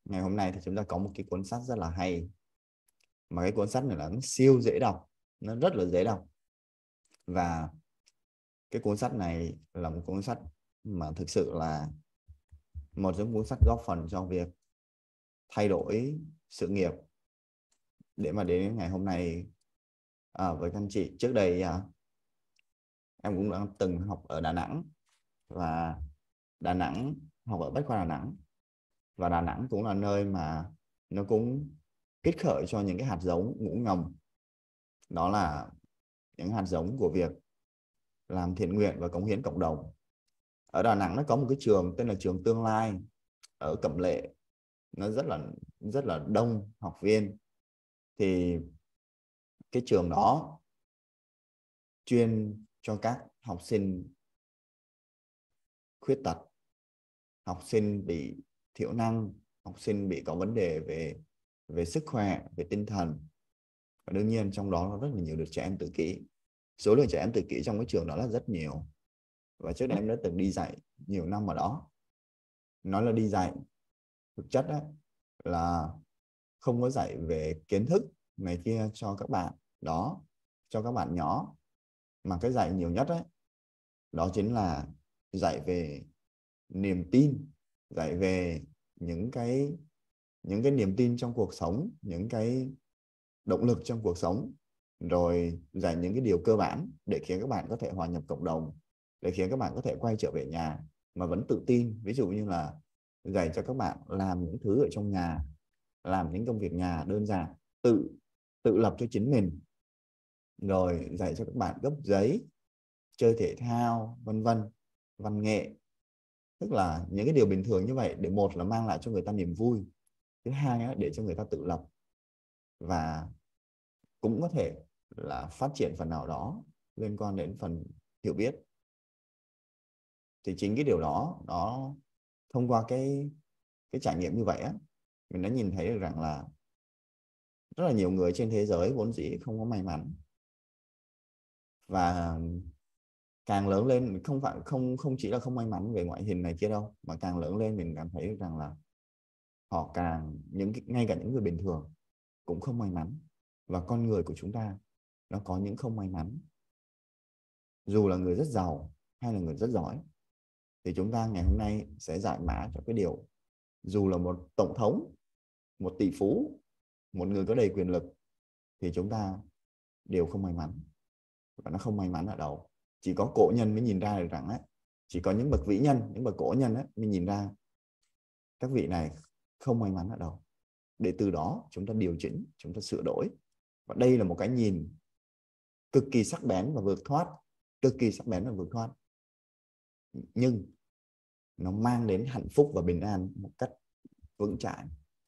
Ngày hôm nay thì chúng ta có một cái cuốn sách rất là hay, mà cái cuốn sách này là nó siêu dễ đọc, nó rất là dễ đọc. Và cái cuốn sách này là một cuốn sách mà thực sự là một trong cuốn sách góp phần cho việc thay đổi sự nghiệp để mà đến ngày hôm nay. Với các anh chị, trước đây em cũng đã từng học ở Đà Nẵng, và Đà Nẵng học ở Bách khoa Đà Nẵng, và Đà Nẵng cũng là nơi mà nó cũng kích khởi cho những cái hạt giống ngủ ngầm, đó là những hạt giống của việc làm thiện nguyện và cống hiến cộng đồng. Ở Đà Nẵng nó có một cái trường tên là trường Tương Lai ở Cẩm Lệ, nó rất là đông học viên. Thì cái trường đó chuyên cho các học sinh khuyết tật, học sinh bị thiểu năng, học sinh bị có vấn đề về sức khỏe, về tinh thần. Và đương nhiên trong đó nó rất là nhiều được trẻ em tự kỷ. Số lượng trẻ em tự kỷ trong cái trường đó là rất nhiều. Và trước đây em đã từng đi dạy nhiều năm ở đó. Nói là đi dạy, thực chất đó là không có dạy về kiến thức này kia cho các bạn đó, cho các bạn nhỏ, mà cái dạy nhiều nhất ấy, đó chính là dạy về niềm tin, dạy về những cái niềm tin trong cuộc sống, những cái động lực trong cuộc sống, rồi dạy những cái điều cơ bản để khiến các bạn có thể hòa nhập cộng đồng, để khiến các bạn có thể quay trở về nhà mà vẫn tự tin. Ví dụ như là dạy cho các bạn làm những thứ ở trong nhà, làm những công việc nhà đơn giản, tự tự lập cho chính mình, rồi dạy cho các bạn gấp giấy, chơi thể thao, vân vân, văn nghệ. Tức là những cái điều bình thường như vậy, để một là mang lại cho người ta niềm vui, thứ hai để cho người ta tự lập, và cũng có thể là phát triển phần nào đó liên quan đến phần hiểu biết. Thì chính cái điều đó, thông qua cái trải nghiệm như vậy á, mình đã nhìn thấy được rằng là rất là nhiều người trên thế giới vốn dĩ không có may mắn, và càng lớn lên không phải không chỉ là không may mắn về ngoại hình này kia đâu, mà càng lớn lên mình cảm thấy rằng là họ càng ngay cả những người bình thường cũng không may mắn. Và con người của chúng ta nó có những không may mắn, dù là người rất giàu hay là người rất giỏi. Thì chúng ta ngày hôm nay sẽ giải mã cho cái điều, dù là một tổng thống, một tỷ phú, một người có đầy quyền lực, thì chúng ta đều không may mắn. Và nó không may mắn ở đâu, chỉ có cổ nhân mới nhìn ra được rằng ấy, chỉ có những bậc vĩ nhân, những bậc cổ nhân ấy, mới nhìn ra các vị này không may mắn ở đâu, để từ đó chúng ta điều chỉnh, chúng ta sửa đổi. Và đây là một cái nhìn cực kỳ sắc bén và vượt thoát, cực kỳ sắc bén và vượt thoát, nhưng nó mang đến hạnh phúc và bình an một cách vững chãi,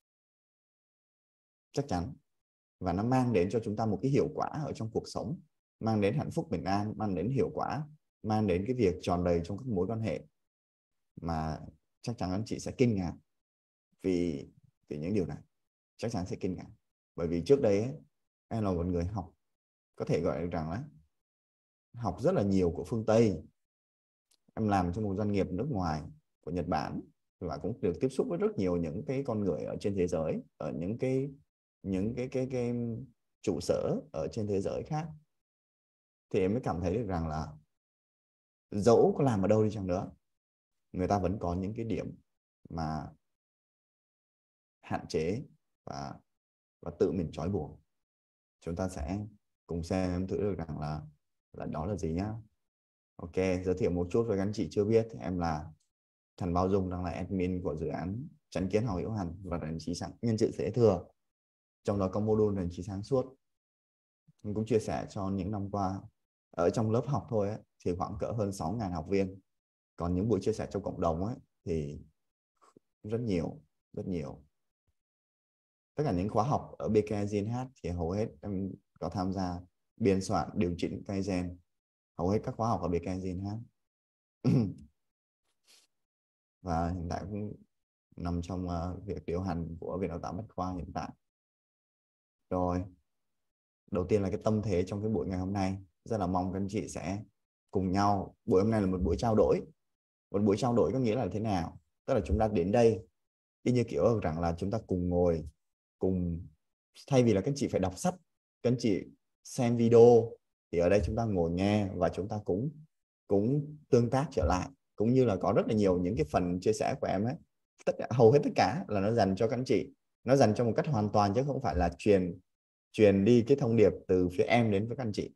chắc chắn. Và nó mang đến cho chúng ta một cái hiệu quả ở trong cuộc sống, mang đến hạnh phúc bình an, mang đến hiệu quả, mang đến cái việc tròn đầy trong các mối quan hệ, mà chắc chắn anh chị sẽ kinh ngạc vì những điều này. Chắc chắn sẽ kinh ngạc, bởi vì trước đây ấy, em là một người học, có thể gọi rằng là học rất là nhiều của phương Tây. Em làm trong một doanh nghiệp nước ngoài của Nhật Bản, và cũng được tiếp xúc với rất nhiều những cái con người ở trên thế giới, ở những cái trụ sở ở trên thế giới khác. Thì em mới cảm thấy được rằng là dẫu có làm ở đâu đi chăng nữa, người ta vẫn có những cái điểm mà hạn chế và tự mình trói buộc. Chúng ta sẽ cùng xem thử được rằng là đó là gì nhá. Ok, giới thiệu một chút với các anh chị chưa biết, thì em là Trần Bao Dung, đang là admin của dự án Chánh Kiến Học Hữu Hành và Đánh Trí Sáng Nhân Sự Kế Thừa, trong đó có module Đánh Trí Sáng Suốt. Mình cũng chia sẻ cho những năm qua ở trong lớp học thôi ấy, thì khoảng cỡ hơn 6.000 học viên. Còn những buổi chia sẻ trong cộng đồng ấy, thì rất nhiều, rất nhiều. Tất cả những khóa học ở BKGNH thì hầu hết em có tham gia biên soạn, điều chỉnh Kaizen, hầu hết các khóa học ở BKGNH. Và hiện tại cũng nằm trong việc điều hành của Viện Đào tạo Bách Khoa hiện tại. Rồi, đầu tiên là cái tâm thế trong cái buổi ngày hôm nay. Rất là mong các anh chị sẽ cùng nhau. Buổi hôm nay là một buổi trao đổi. Một buổi trao đổi có nghĩa là thế nào? Tức là chúng ta đến đây y như kiểu rằng là chúng ta cùng ngồi, cùng, thay vì là các anh chị phải đọc sách, các anh chị xem video, thì ở đây chúng ta ngồi nghe và chúng ta cũng tương tác trở lại, cũng như là có rất là nhiều những cái phần chia sẻ của em ấy, hầu hết tất cả là nó dành cho các anh chị, nó dành cho một cách hoàn toàn chứ không phải là truyền đi cái thông điệp từ phía em đến với các anh chị.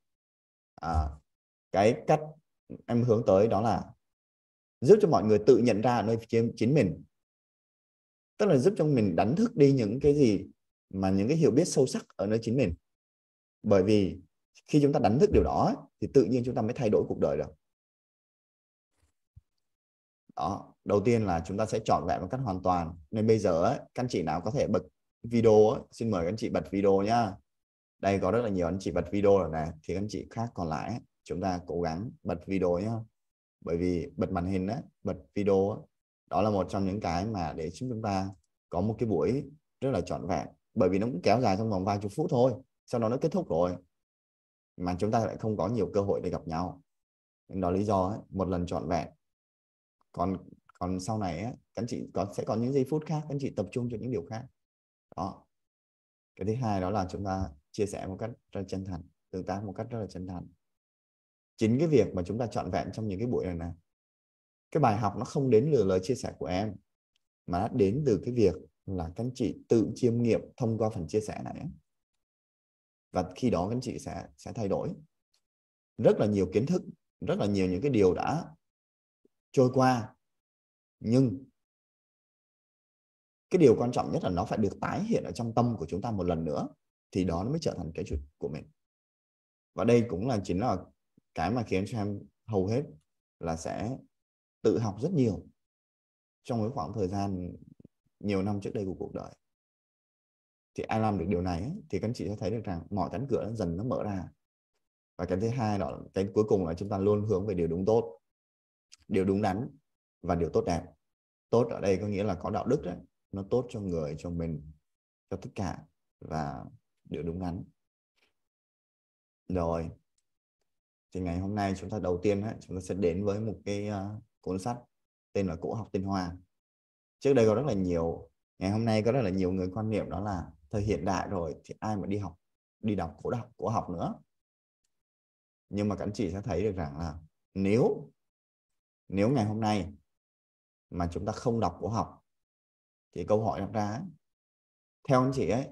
Cái cách em hướng tới đó là giúp cho mọi người tự nhận ra ở nơi chính mình, tức là giúp cho mình đánh thức đi những cái gì mà những cái hiểu biết sâu sắc ở nơi chính mình. Bởi vì khi chúng ta đánh thức điều đó thì tự nhiên chúng ta mới thay đổi cuộc đời được. Đó, đầu tiên là chúng ta sẽ trọn vẹn một cách hoàn toàn. Nên bây giờ ấy, các anh chị nào có thể bật video ấy, xin mời các anh chị bật video nhá. Đây có rất là nhiều anh chị bật video rồi này, thì các anh chị khác còn lại ấy, chúng ta cố gắng bật video nhá. Bởi vì bật màn hình ấy, bật video ấy, đó là một trong những cái mà để chúng ta có một cái buổi rất là trọn vẹn. Bởi vì nó cũng kéo dài trong vòng vài chục phút thôi, sau đó nó kết thúc rồi, mà chúng ta lại không có nhiều cơ hội để gặp nhau. Nên đó lý do ấy, một lần trọn vẹn. Còn sau này ấy, các anh chị sẽ có những giây phút khác, các anh chị tập trung cho những điều khác. Đó. Cái thứ hai đó là chúng ta chia sẻ một cách rất chân thành, tương tác một cách rất là chân thành. Chính cái việc mà chúng ta trọn vẹn trong những cái buổi này, cái bài học nó không đến từ lời chia sẻ của em, mà nó đến từ cái việc là các anh chị tự chiêm nghiệm thông qua phần chia sẻ này. Và khi đó các anh chị sẽ thay đổi rất là nhiều kiến thức, rất là nhiều những cái điều đã trôi qua, nhưng cái điều quan trọng nhất là nó phải được tái hiện ở trong tâm của chúng ta một lần nữa, thì đó nó mới trở thành cái chuyện của mình. Và đây cũng chính là cái mà khiến cho em hầu hết là sẽ tự học rất nhiều trong cái khoảng thời gian nhiều năm trước đây của cuộc đời. Thì ai làm được điều này ấy, thì các anh chị sẽ thấy được rằng mọi cánh cửa dần nó mở ra. Và cái thứ hai đó, cái cuối cùng là chúng ta luôn hướng về điều đúng tốt, điều đúng đắn và điều tốt đẹp. Tốt ở đây có nghĩa là có đạo đức đấy, nó tốt cho người, cho mình, cho tất cả, và điều đúng đắn. Rồi, thì ngày hôm nay chúng ta đầu tiên ấy, chúng ta sẽ đến với một cái cuốn sách tên là Cổ học Tinh Hoa. Trước đây có rất là nhiều, ngày hôm nay có rất là nhiều người quan niệm đó là thời hiện đại rồi thì ai mà đi đọc cổ học nữa. Nhưng mà các anh chị sẽ thấy được rằng là nếu ngày hôm nay mà chúng ta không đọc cổ học thì câu hỏi đặt ra ấy, theo anh chị ấy,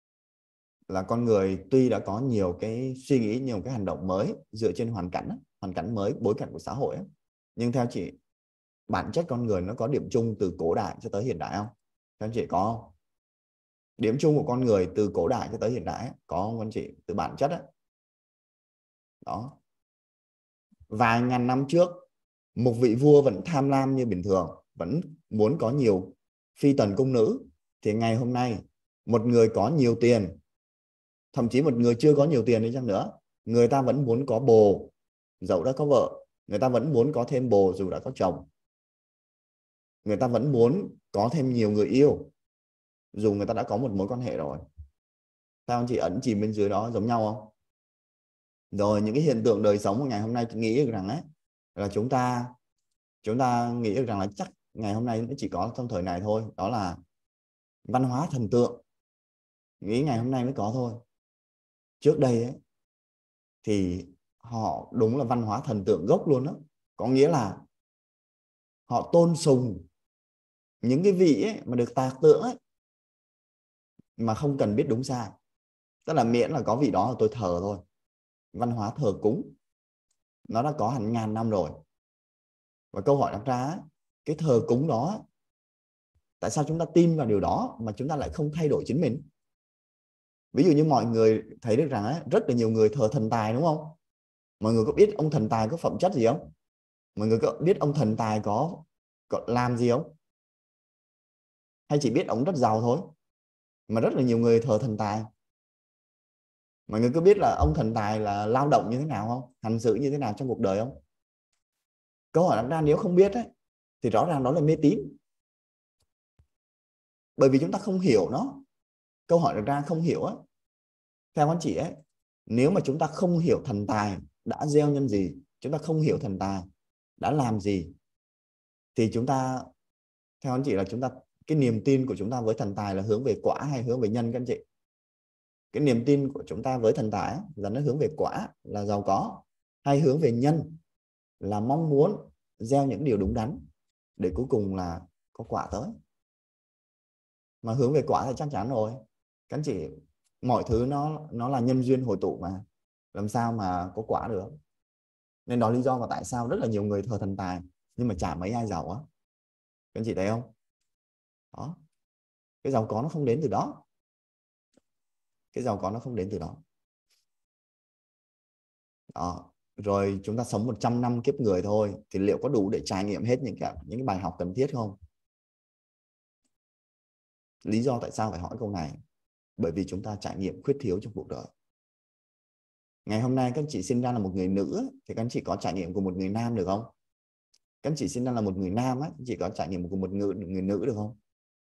là con người tuy đã có nhiều cái suy nghĩ, nhiều cái hành động mới dựa trên hoàn cảnh mới, bối cảnh của xã hội ấy, nhưng theo chị, bản chất con người nó có điểm chung từ cổ đại cho tới hiện đại không? Các anh chị có không? Điểm chung của con người từ cổ đại cho tới hiện đại ấy, có không anh chị? Từ bản chất ấy. Đó. Vài ngàn năm trước, một vị vua vẫn tham lam như bình thường, vẫn muốn có nhiều phi tần cung nữ. Thì ngày hôm nay, một người có nhiều tiền, thậm chí một người chưa có nhiều tiền đi chăng nữa, người ta vẫn muốn có bồ dẫu đã có vợ, người ta vẫn muốn có thêm bồ dù đã có chồng, người ta vẫn muốn có thêm nhiều người yêu dù người ta đã có một mối quan hệ rồi. Sao anh chị ẩn chìm bên dưới đó giống nhau không? Rồi những cái hiện tượng đời sống của ngày hôm nay nghĩ được rằng ấy, là chúng ta nghĩ được rằng là chắc ngày hôm nay nó chỉ có trong thời này thôi, đó là văn hóa thần tượng, nghĩ ngày hôm nay mới có thôi. Trước đây ấy, thì họ đúng là văn hóa thần tượng gốc luôn đó, có nghĩa là họ tôn sùng những cái vị ấy mà được tạc tượng ấy, mà không cần biết đúng sai, tức là miễn là có vị đó là tôi thờ thôi. Văn hóa thờ cúng nó đã có hàng ngàn năm rồi. Và câu hỏi đặt ra, cái thờ cúng đó, tại sao chúng ta tin vào điều đó mà chúng ta lại không thay đổi chính mình? Ví dụ như mọi người thấy được rằng rất là nhiều người thờ thần tài, đúng không? Mọi người có biết ông thần tài có phẩm chất gì không? Mọi người có biết ông thần tài có làm gì không? Hay chỉ biết ông rất giàu thôi? Mà rất là nhiều người thờ thần tài. Mọi người có biết là ông thần tài là lao động như thế nào không? Hành xử như thế nào trong cuộc đời không? Câu hỏi đặt ra nếu không biết ấy, thì rõ ràng đó là mê tín. Bởi vì chúng ta không hiểu nó. Câu hỏi đặt ra không hiểu ấy. Theo anh chị ấy, nếu mà chúng ta không hiểu thần tài đã gieo nhân gì, chúng ta không hiểu thần tài đã làm gì, thì chúng ta, theo anh chị là chúng ta cái niềm tin của chúng ta với thần tài là hướng về quả hay hướng về nhân các anh chị? Cái niềm tin của chúng ta với thần tài là nó hướng về quả là giàu có, hay hướng về nhân là mong muốn gieo những điều đúng đắn để cuối cùng là có quả tới? Mà hướng về quả thì chắc chắn rồi các anh chị, mọi thứ nó là nhân duyên hội tụ mà, làm sao mà có quả được. Nên đó lý do mà tại sao rất là nhiều người thờ thần tài nhưng mà chả mấy ai giàu á. Các anh chị thấy không? Đó, cái giàu có nó không đến từ đó, cái giàu có nó không đến từ đó. Đó. Rồi chúng ta sống 100 năm kiếp người thôi thì liệu có đủ để trải nghiệm hết những cái bài học cần thiết không? Lý do tại sao phải hỏi câu này, bởi vì chúng ta trải nghiệm khuyết thiếu trong cuộc đời. Ngày hôm nay các anh chị sinh ra là một người nữ thì các anh chị có trải nghiệm của một người nam được không? Các anh chị sinh ra là một người nam á, chị có trải nghiệm của một người nữ được không?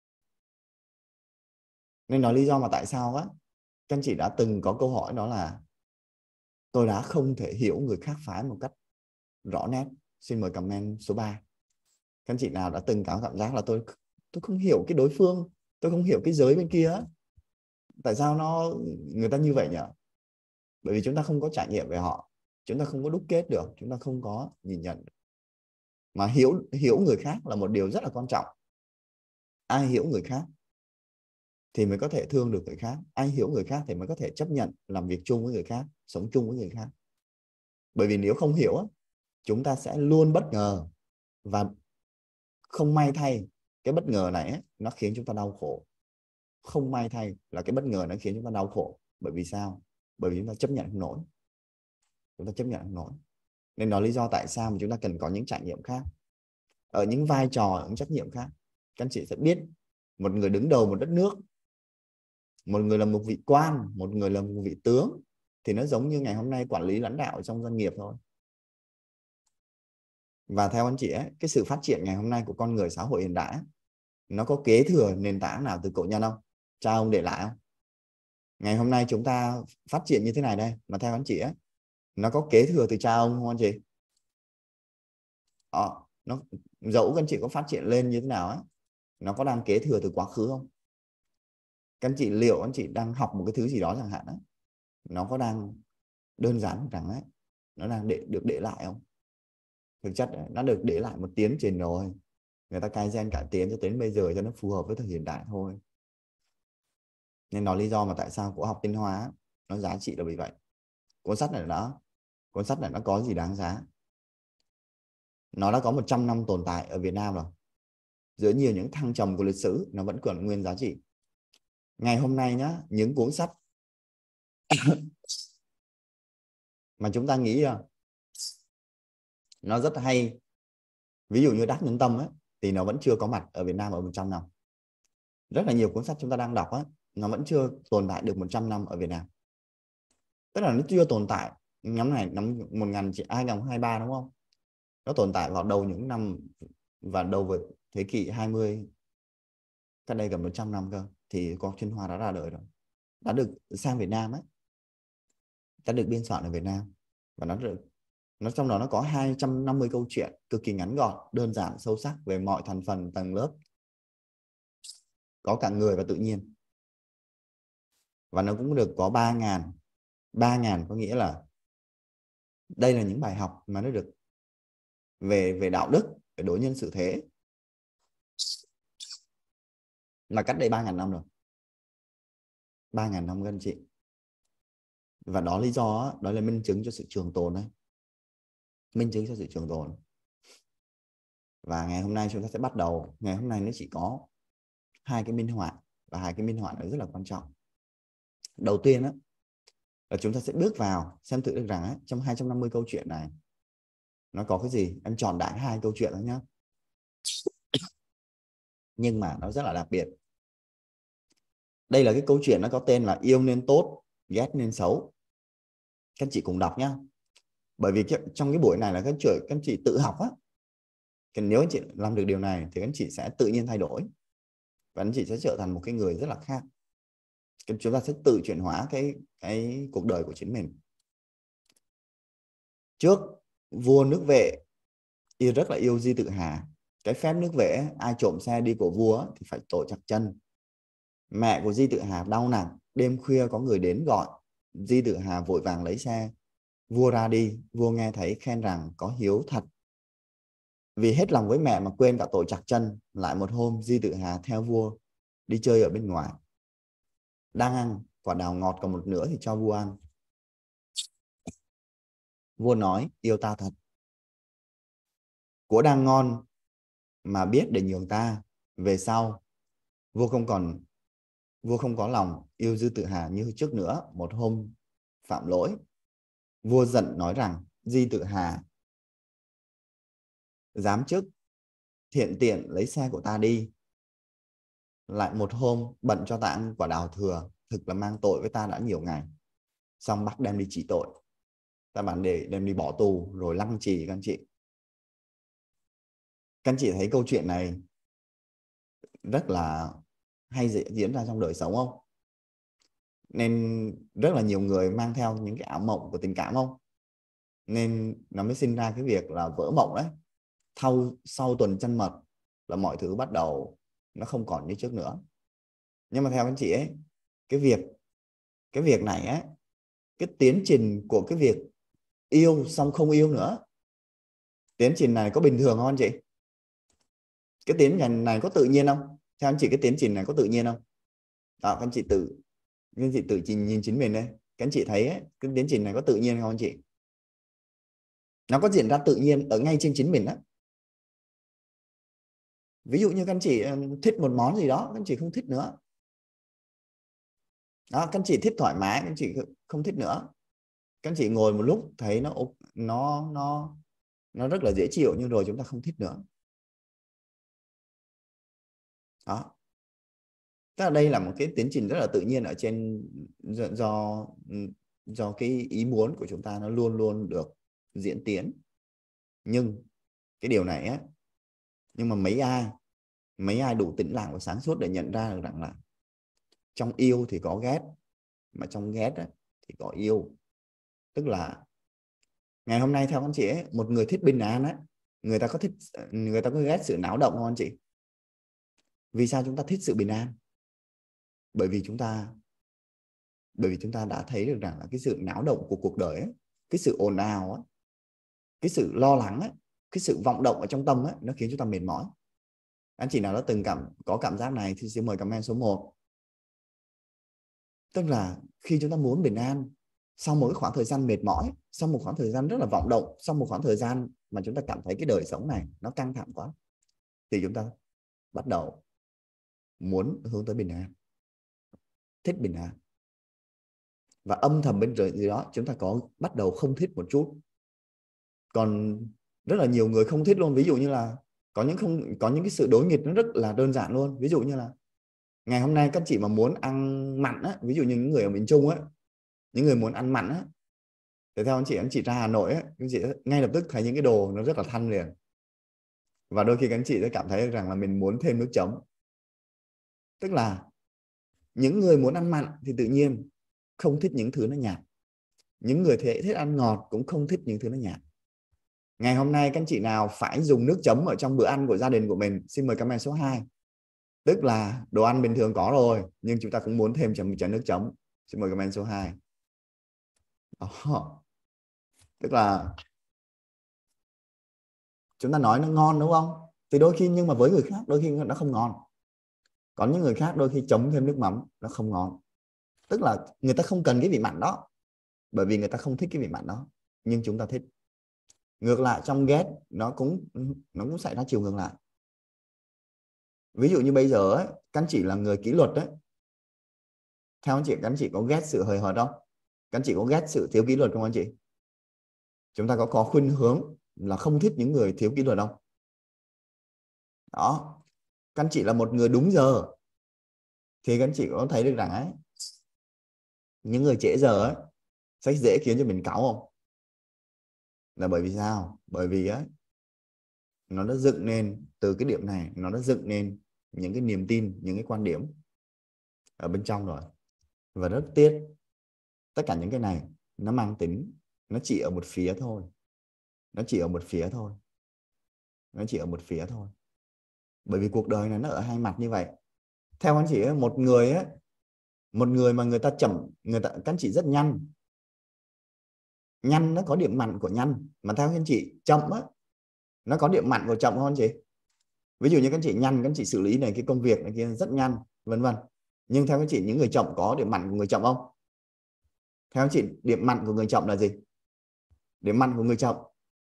Nên nói lý do mà tại sao á, các anh chị đã từng có câu hỏi đó là tôi đã không thể hiểu người khác phái một cách rõ nét. Xin mời comment số 3. Các anh chị nào đã từng có cảm giác là tôi không hiểu cái đối phương, tôi không hiểu cái giới bên kia, tại sao người ta như vậy nhỉ? Bởi vì chúng ta không có trải nghiệm về họ, chúng ta không có đúc kết được, chúng ta không có nhìn nhận được. Mà hiểu người khác là một điều rất là quan trọng. Ai hiểu người khác thì mới có thể thương được người khác, ai hiểu người khác thì mới có thể chấp nhận làm việc chung với người khác, sống chung với người khác. Bởi vì nếu không hiểu, chúng ta sẽ luôn bất ngờ, và không may thay cái bất ngờ này nó khiến chúng ta đau khổ. Không may thay là cái bất ngờ nó khiến chúng ta đau khổ. Bởi vì sao? Bởi vì chúng ta chấp nhận không nổi, chúng ta chấp nhận không nổi. Nên đó lý do tại sao mà chúng ta cần có những trải nghiệm khác, ở những vai trò, những trách nhiệm khác. Các anh chị sẽ biết một người đứng đầu một đất nước, một người là một vị quan, một người là một vị tướng, thì nó giống như ngày hôm nay quản lý lãnh đạo trong doanh nghiệp thôi. Và theo anh chị ấy, cái sự phát triển ngày hôm nay của con người xã hội hiện đại nó có kế thừa nền tảng nào từ cổ nhân không? Cha ông để lại không? Ngày hôm nay chúng ta phát triển như thế này đây, mà theo anh chị ấy, nó có kế thừa từ cha ông không anh chị? Nó dẫu các anh chị có phát triển lên như thế nào ấy, nó có đang kế thừa từ quá khứ không? Các anh chị liệu anh chị đang học một cái thứ gì đó chẳng hạn ấy, nó có đang đơn giản rằng ấy, nó đang được để lại không? Thực chất ấy, nó được để lại một tiến trình rồi, người ta cài gen cải tiến cho đến bây giờ cho nó phù hợp với thời hiện đại thôi. Nên đó lý do mà tại sao của học tinh hoa nó giá trị là vì vậy. Cuốn sách này nó có gì đáng giá? Nó đã có 100 năm tồn tại ở Việt Nam rồi, giữa nhiều những thăng trầm của lịch sử nó vẫn còn nguyên giá trị. Ngày hôm nay nhá, những cuốn sách mà chúng ta nghĩ nó rất hay, ví dụ như Đắc Nhân Tâm ấy, thì nó vẫn chưa có mặt ở Việt Nam ở 100 năm. Rất là nhiều cuốn sách chúng ta đang đọc ấy, nó vẫn chưa tồn tại được 100 năm ở Việt Nam. Tức là nó chưa tồn tại năm 2023 đúng không? Nó tồn tại vào đầu những năm và đầu với thế kỷ 20, cách đây gần 100 năm cơ, thì có Thiên Hoa đã ra đời rồi, đã được sang Việt Nam ấy, đã được biên soạn ở Việt Nam. Và nó trong đó nó có 250 câu chuyện cực kỳ ngắn gọn, đơn giản, sâu sắc về mọi thành phần tầng lớp, có cả người và tự nhiên. Và nó cũng được có 3.000 có nghĩa là đây là những bài học mà nó được về đạo đức, về đối nhân xử thế, là cách đây 3.000 năm rồi. 3.000 năm các anh chị. Và đó lý do đó là minh chứng cho sự trường tồn đấy, minh chứng cho sự trường tồn. Và ngày hôm nay chúng ta sẽ bắt đầu. Ngày hôm nay nó chỉ có 2 cái minh họa, và 2 cái minh họa này rất là quan trọng. Đầu tiên đó, là chúng ta sẽ bước vào xem thử được rằng trong 250 câu chuyện này nó có cái gì. Em chọn đại 2 câu chuyện đó nhé, nhưng mà nó rất là đặc biệt. Đây là cái câu chuyện nó có tên là Yêu nên tốt, ghét nên xấu. Các anh chị cùng đọc nhé. Bởi vì trong cái buổi này là các anh chị tự học á. Nếu anh chị làm được điều này thì các anh chị sẽ tự nhiên thay đổi, và anh chị sẽ trở thành một cái người rất là khác. Chúng ta sẽ tự chuyển hóa cái cuộc đời của chính mình. Trước vua nước Vệ rất là yêu Di Tự Hà, Cái phép nước vẽ ai trộm xe đi của vua thì phải tội chặt chân. Mẹ của Di Tự Hà đau nặng, đêm khuya có người đến gọi. Di Tự Hà vội vàng lấy xe. Vua ra đi, vua nghe thấy khen rằng có hiếu thật. Vì hết lòng với mẹ mà quên cả tội chặt chân. Lại một hôm Di Tự Hà theo vua đi chơi ở bên ngoài. Đang ăn, quả đào ngọt còn một nửa thì cho vua ăn. Vua nói yêu ta thật. Của đang ngon mà biết để nhường ta. Về sau vua không có lòng yêu Di Tự Hà như trước nữa. Một hôm phạm lỗi, vua giận nói rằng Di Tự Hà dám chức thiện tiện lấy xe của ta đi. Lại một hôm bận cho ta ăn quả đào thừa, thực là mang tội với ta đã nhiều ngày. Xong bắt đem đi trị tội, ta bảo để đem đi bỏ tù rồi lăng trì. Các anh chị thấy câu chuyện này rất là hay diễn ra trong đời sống không? Nên rất là nhiều người mang theo những cái ảo mộng của tình cảm không? Nên nó mới sinh ra cái việc là vỡ mộng đấy. Sau tuần trăng mật là mọi thứ bắt đầu nó không còn như trước nữa. Nhưng mà theo anh chị ấy, cái việc này ấy, cái tiến trình của cái việc yêu xong không yêu nữa, tiến trình này có bình thường không anh chị? Cái tiến trình này có tự nhiên không? Theo anh chị cái tiến trình này có tự nhiên không? Đó, các anh chị tự nhìn chính mình đây. Các anh chị thấy ấy, cái tiến trình này có tự nhiên không anh chị? Nó có diễn ra tự nhiên ở ngay trên chính mình đó. Ví dụ như các anh chị thích một món gì đó, các anh chị không thích nữa. Đó, các anh chị thích thoải mái, các anh chị không thích nữa. Các anh chị ngồi một lúc thấy nó rất là dễ chịu, nhưng rồi chúng ta không thích nữa. Đó. Tức là đây là một cái tiến trình rất là tự nhiên ở trên, do cái ý muốn của chúng ta nó luôn luôn được diễn tiến. Nhưng cái điều này á, nhưng mà mấy ai đủ tĩnh lặng và sáng suốt để nhận ra được rằng là trong yêu thì có ghét, mà trong ghét á, thì có yêu. Tức là ngày hôm nay theo anh chị ấy, một người thích bình an á, người ta có ghét sự náo động không anh chị? Vì sao chúng ta thích sự bình an? Bởi vì chúng ta đã thấy được rằng là cái sự náo động của cuộc đời ấy, cái sự ồn ào ấy, cái sự lo lắng ấy, cái sự vọng động ở trong tâm ấy, nó khiến chúng ta mệt mỏi. Anh chị nào đã từng có cảm giác này thì xin mời comment số 1. Tức là khi chúng ta muốn bình an, sau một cái khoảng thời gian mệt mỏi, sau một khoảng thời gian rất là vọng động, sau một khoảng thời gian mà chúng ta cảm thấy cái đời sống này nó căng thẳng quá, thì chúng ta bắt đầu muốn hướng tới bình an, thích bình an. Và âm thầm bên dưới đó chúng ta bắt đầu không thích một chút. Còn rất là nhiều người không thích luôn. Ví dụ như là có những cái sự đối nghịch nó rất là đơn giản luôn. Ví dụ như là ngày hôm nay các chị mà muốn ăn mặn á, ví dụ như những người ở miền Trung á, những người muốn ăn mặn á, thì theo anh chị ra Hà Nội á, anh chị ngay lập tức thấy những cái đồ nó rất là thanh liền. Và đôi khi các anh chị sẽ cảm thấy rằng là mình muốn thêm nước chấm. Tức là những người muốn ăn mặn thì tự nhiên không thích những thứ nó nhạt. Những người thích ăn ngọt cũng không thích những thứ nó nhạt. Ngày hôm nay các anh chị nào phải dùng nước chấm ở trong bữa ăn của gia đình của mình, xin mời comment số 2. Tức là đồ ăn bình thường có rồi, nhưng chúng ta cũng muốn thêm một chén nước chấm. Xin mời comment số 2. Đó. Tức là chúng ta nói nó ngon đúng không? Thì đôi khi, nhưng mà với người khác đôi khi nó không ngon. Có những người khác đôi khi chấm thêm nước mắm nó không ngon. Tức là người ta không cần cái vị mặn đó, bởi vì người ta không thích cái vị mặn đó, nhưng chúng ta thích. Ngược lại trong ghét nó cũng xảy ra chiều ngược lại. Ví dụ như bây giờ ấy, các anh chị là người kỷ luật đấy, theo anh chị, các anh chị có ghét sự hời hợt không? Các anh chị có ghét sự thiếu kỷ luật không anh chị? Chúng ta có khuynh hướng là không thích những người thiếu kỷ luật không? Đó. Các anh chị là một người đúng giờ thì các anh chị có thấy được rằng ấy, những người trễ giờ ấy sẽ dễ khiến cho mình cáu không? Là bởi vì sao? Bởi vì ấy, nó đã dựng nên từ cái điểm này, nó đã dựng nên những cái niềm tin, những cái quan điểm ở bên trong rồi. Và rất tiếc, tất cả những cái này nó mang tính, nó chỉ ở một phía thôi. Nó chỉ ở một phía thôi. Bởi vì cuộc đời này nó ở hai mặt như vậy. Theo anh chị, một người mà người ta chậm, các anh chị rất nhanh. Nhanh nó có điểm mạnh của nhanh, mà theo anh chị chậm á, nó có điểm mạnh của chậm không anh chị? Ví dụ như các anh chị nhanh, các anh chị xử lý này cái công việc này kia rất nhanh, vân vân. Nhưng theo các anh chị, những người chậm có điểm mạnh của người chậm không? Theo anh chị, điểm mạnh của người chậm là gì? Điểm mạnh của người chậm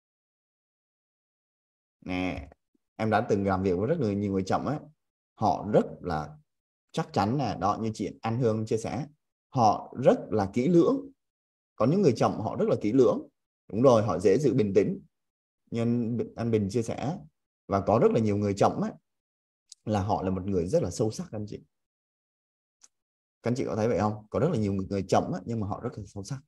nè, em đã từng làm việc với rất nhiều người chậm ấy, họ rất là chắc chắn nè, đó như chị An Hương chia sẻ, họ rất là kỹ lưỡng. Có những người chậm họ rất là kỹ lưỡng, đúng rồi, họ dễ giữ bình tĩnh như anh Bình chia sẻ. Và có rất là nhiều người chậm ấy, là họ là một người rất là sâu sắc. Các anh chị có thấy vậy không? Có rất là nhiều người chậm ấy, nhưng mà họ rất là sâu sắc.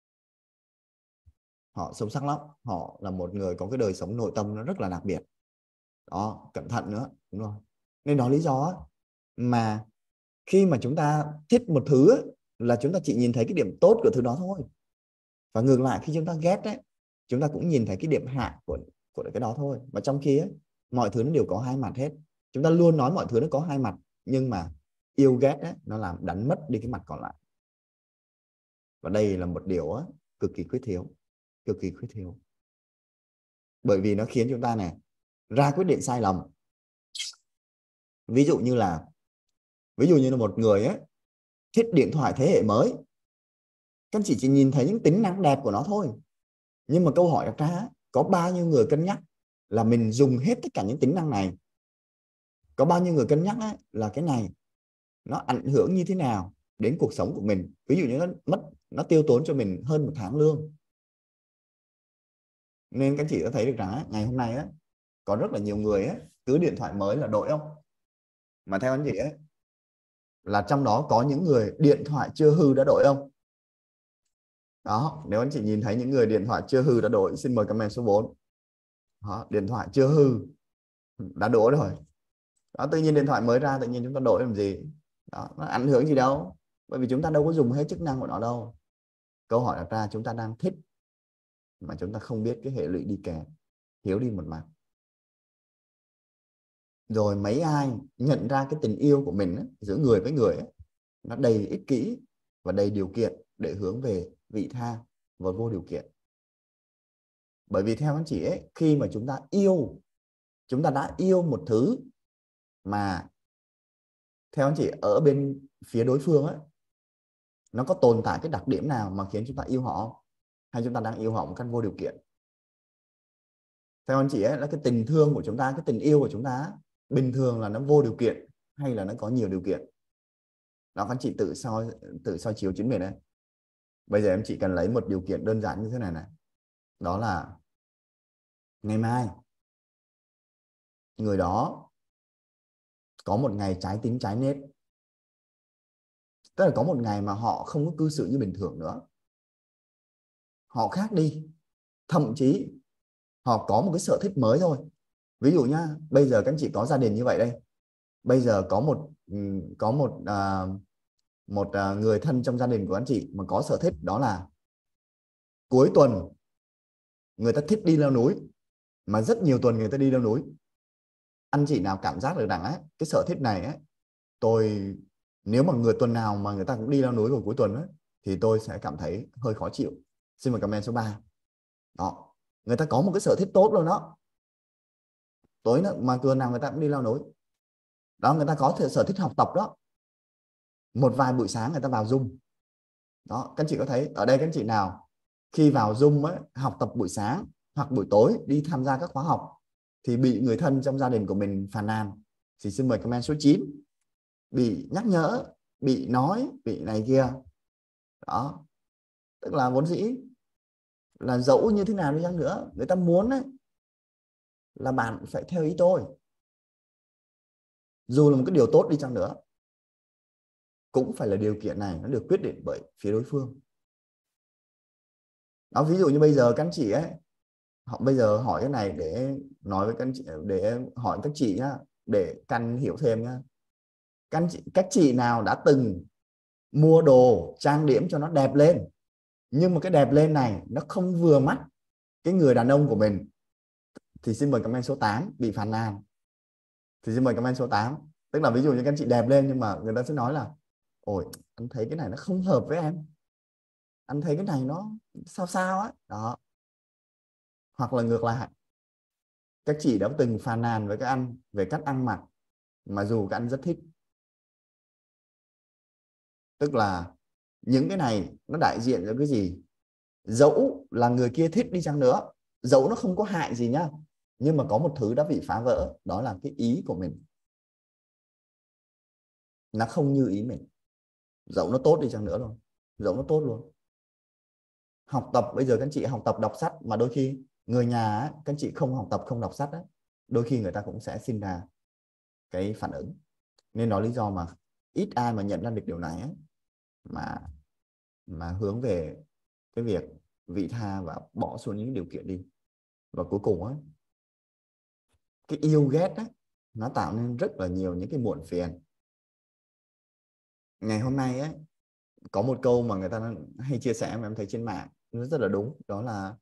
Họ sâu sắc lắm, họ là một người có cái đời sống nội tâm nó rất là đặc biệt đó, cẩn thận nữa, đúng rồi. Nên đó lý do mà khi mà chúng ta thích một thứ ấy, là chúng ta chỉ nhìn thấy cái điểm tốt của thứ đó thôi. Và ngược lại, khi chúng ta ghét ấy, chúng ta cũng nhìn thấy cái điểm hạ của cái đó thôi. Và trong khi ấy, mọi thứ nó đều có hai mặt hết. Chúng ta luôn nói mọi thứ nó có hai mặt, nhưng mà yêu ghét ấy, nó làm đánh mất đi cái mặt còn lại. Và đây là một điều ấy, cực kỳ khuyết thiếu, cực kỳ khuyết thiếu. Bởi vì nó khiến chúng ta này ra quyết định sai lầm. Ví dụ như là một người ấy, thích điện thoại thế hệ mới, các anh chị chỉ nhìn thấy những tính năng đẹp của nó thôi. Nhưng mà câu hỏi đặt ra, có bao nhiêu người cân nhắc là mình dùng hết tất cả những tính năng này? Có bao nhiêu người cân nhắc ấy, là cái này nó ảnh hưởng như thế nào đến cuộc sống của mình? Ví dụ như nó tiêu tốn cho mình hơn 1 tháng lương. Nên các chị đã thấy được rằng ngày hôm nay có rất là nhiều người cứ điện thoại mới là đổi không? Mà theo anh chị là trong đó có những người điện thoại chưa hư đã đổi không? Đó, nếu anh chị nhìn thấy những người điện thoại chưa hư đã đổi, xin mời comment số 4. Đó, điện thoại chưa hư đã đổi rồi. Đó, tự nhiên điện thoại mới ra, tự nhiên chúng ta đổi làm gì? Đó, nó ảnh hưởng gì đâu. Bởi vì chúng ta đâu có dùng hết chức năng của nó đâu. Câu hỏi đặt ra, chúng ta đang thích mà chúng ta không biết cái hệ lụy đi kèm, thiếu đi một mặt. Rồi mấy ai nhận ra cái tình yêu của mình giữa người với người nó đầy ích kỷ và đầy điều kiện để hướng về vị tha và vô điều kiện. Bởi vì theo anh chị khi mà chúng ta đã yêu một thứ mà theo anh chị ở bên phía đối phương nó có tồn tại cái đặc điểm nào mà khiến chúng ta yêu họ, hay chúng ta đang yêu họ một cách vô điều kiện? Theo anh chị là cái tình thương của chúng ta, cái tình yêu của chúng ta bình thường là nó vô điều kiện hay là nó có nhiều điều kiện? Đó, các anh chị tự soi chiếu chính mình đấy. Bây giờ em chỉ cần lấy một điều kiện đơn giản như thế này này, đó là ngày mai người đó có một ngày trái tính trái nết, tức là có một ngày mà họ không có cư xử như bình thường nữa, họ khác đi, thậm chí họ có một cái sở thích mới thôi. Ví dụ nhá, bây giờ các anh chị có gia đình như vậy đây, bây giờ có một người thân trong gia đình của anh chị mà có sở thích đó là cuối tuần người ta thích đi leo núi, mà rất nhiều tuần người ta đi leo núi. Anh chị nào cảm giác được rằng cái sở thích này nếu mà người tuần nào mà người ta cũng đi leo núi vào cuối tuần thì tôi sẽ cảm thấy hơi khó chịu? Xin mời comment số 3. Đó, người ta có một cái sở thích tốt luôn đó, tối mà tuần nào người ta cũng đi leo núi. Đó, người ta có sở thích học tập đó, một vài buổi sáng người ta vào Zoom. Đó, các anh chị có thấy ở đây các anh chị nào khi vào Zoom học tập buổi sáng hoặc buổi tối đi tham gia các khóa học thì bị người thân trong gia đình của mình phàn nàn thì xin mời comment số 9. Bị nhắc nhở, bị nói, bị này kia. Đó, tức là vốn dĩ là dẫu như thế nào đi chăng nữa, người ta muốn là bạn phải theo ý tôi, dù là một cái điều tốt đi chăng nữa cũng phải là điều kiện này nó được quyết định bởi phía đối phương. Đó, ví dụ như bây giờ các anh chị bây giờ hỏi cái này để nói với các anh chị, để hỏi các chị nhá, để căn hiểu thêm nhá. Các chị nào đã từng mua đồ trang điểm cho nó đẹp lên, nhưng mà cái đẹp lên này nó không vừa mắt cái người đàn ông của mình, thì xin mời comment số 8 bị phàn nàn. thì xin mời comment số 8. Tức là ví dụ như các anh chị đẹp lên nhưng mà người ta sẽ nói là ôi anh thấy cái này nó không hợp với em, anh thấy cái này nó sao sao á đó. Hoặc là ngược lại, các chị đã từng phàn nàn với các anh về cách ăn mặc mà dù các anh rất thích. Tức là những cái này nó đại diện cho cái gì? Dẫu là người kia thích đi chăng nữa, dẫu nó không có hại gì nhá, nhưng mà có một thứ đã bị phá vỡ, đó là cái ý của mình. Nó không như ý mình, dẫu nó tốt đi chăng nữa luôn, dẫu nó tốt luôn. Học tập, bây giờ các anh chị học tập đọc sách mà đôi khi người nhà á, các anh chị không học tập không đọc sách á, đôi khi người ta cũng sẽ sinh ra cái phản ứng. Nên đó lý do mà ít ai mà nhận ra được điều này ấy, mà hướng về cái việc vị tha và bỏ xuống những điều kiện đi. Và cuối cùng ấy, cái yêu ghét ấy, nó tạo nên rất là nhiều những cái muộn phiền. Ngày hôm nay ấy, có một câu mà người ta hay chia sẻ mà em thấy trên mạng nó rất là đúng, đó là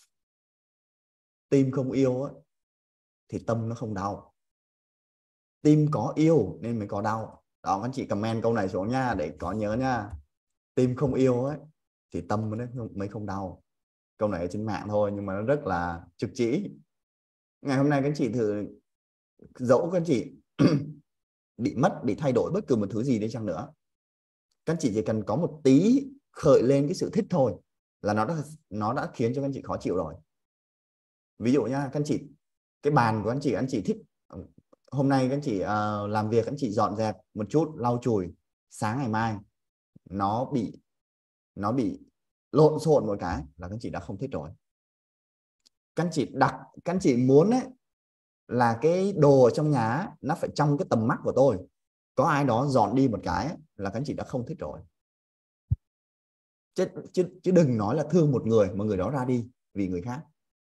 tim không yêu ấy, thì tâm nó không đau. Tim có yêu nên mới có đau. Đó, các anh chị comment câu này xuống nha, để có nhớ nha. Tim không yêu ấy thì tâm mới không đau. Câu này ở trên mạng thôi nhưng mà nó rất là trực chỉ. Ngày hôm nay các anh chị thử, dẫu các anh chị bị mất, bị thay đổi bất cứ một thứ gì đi chăng nữa, các anh chị chỉ cần có một tí khởi lên cái sự thích thôi là nó đã khiến cho các anh chị khó chịu rồi. Ví dụ nhá, các anh chị, cái bàn của anh chị thích hôm nay các anh chị làm việc, các anh chị dọn dẹp một chút, lau chùi, sáng ngày mai nó bị lộn xộn một cái là các anh chị đã không thích rồi. Các anh chị muốn ấy, là cái đồ ở trong nhà nó phải trong cái tầm mắt của tôi, có ai đó dọn đi một cái là các anh chị đã không thích rồi. Chứ đừng nói là thương một người mà người đó ra đi vì người khác.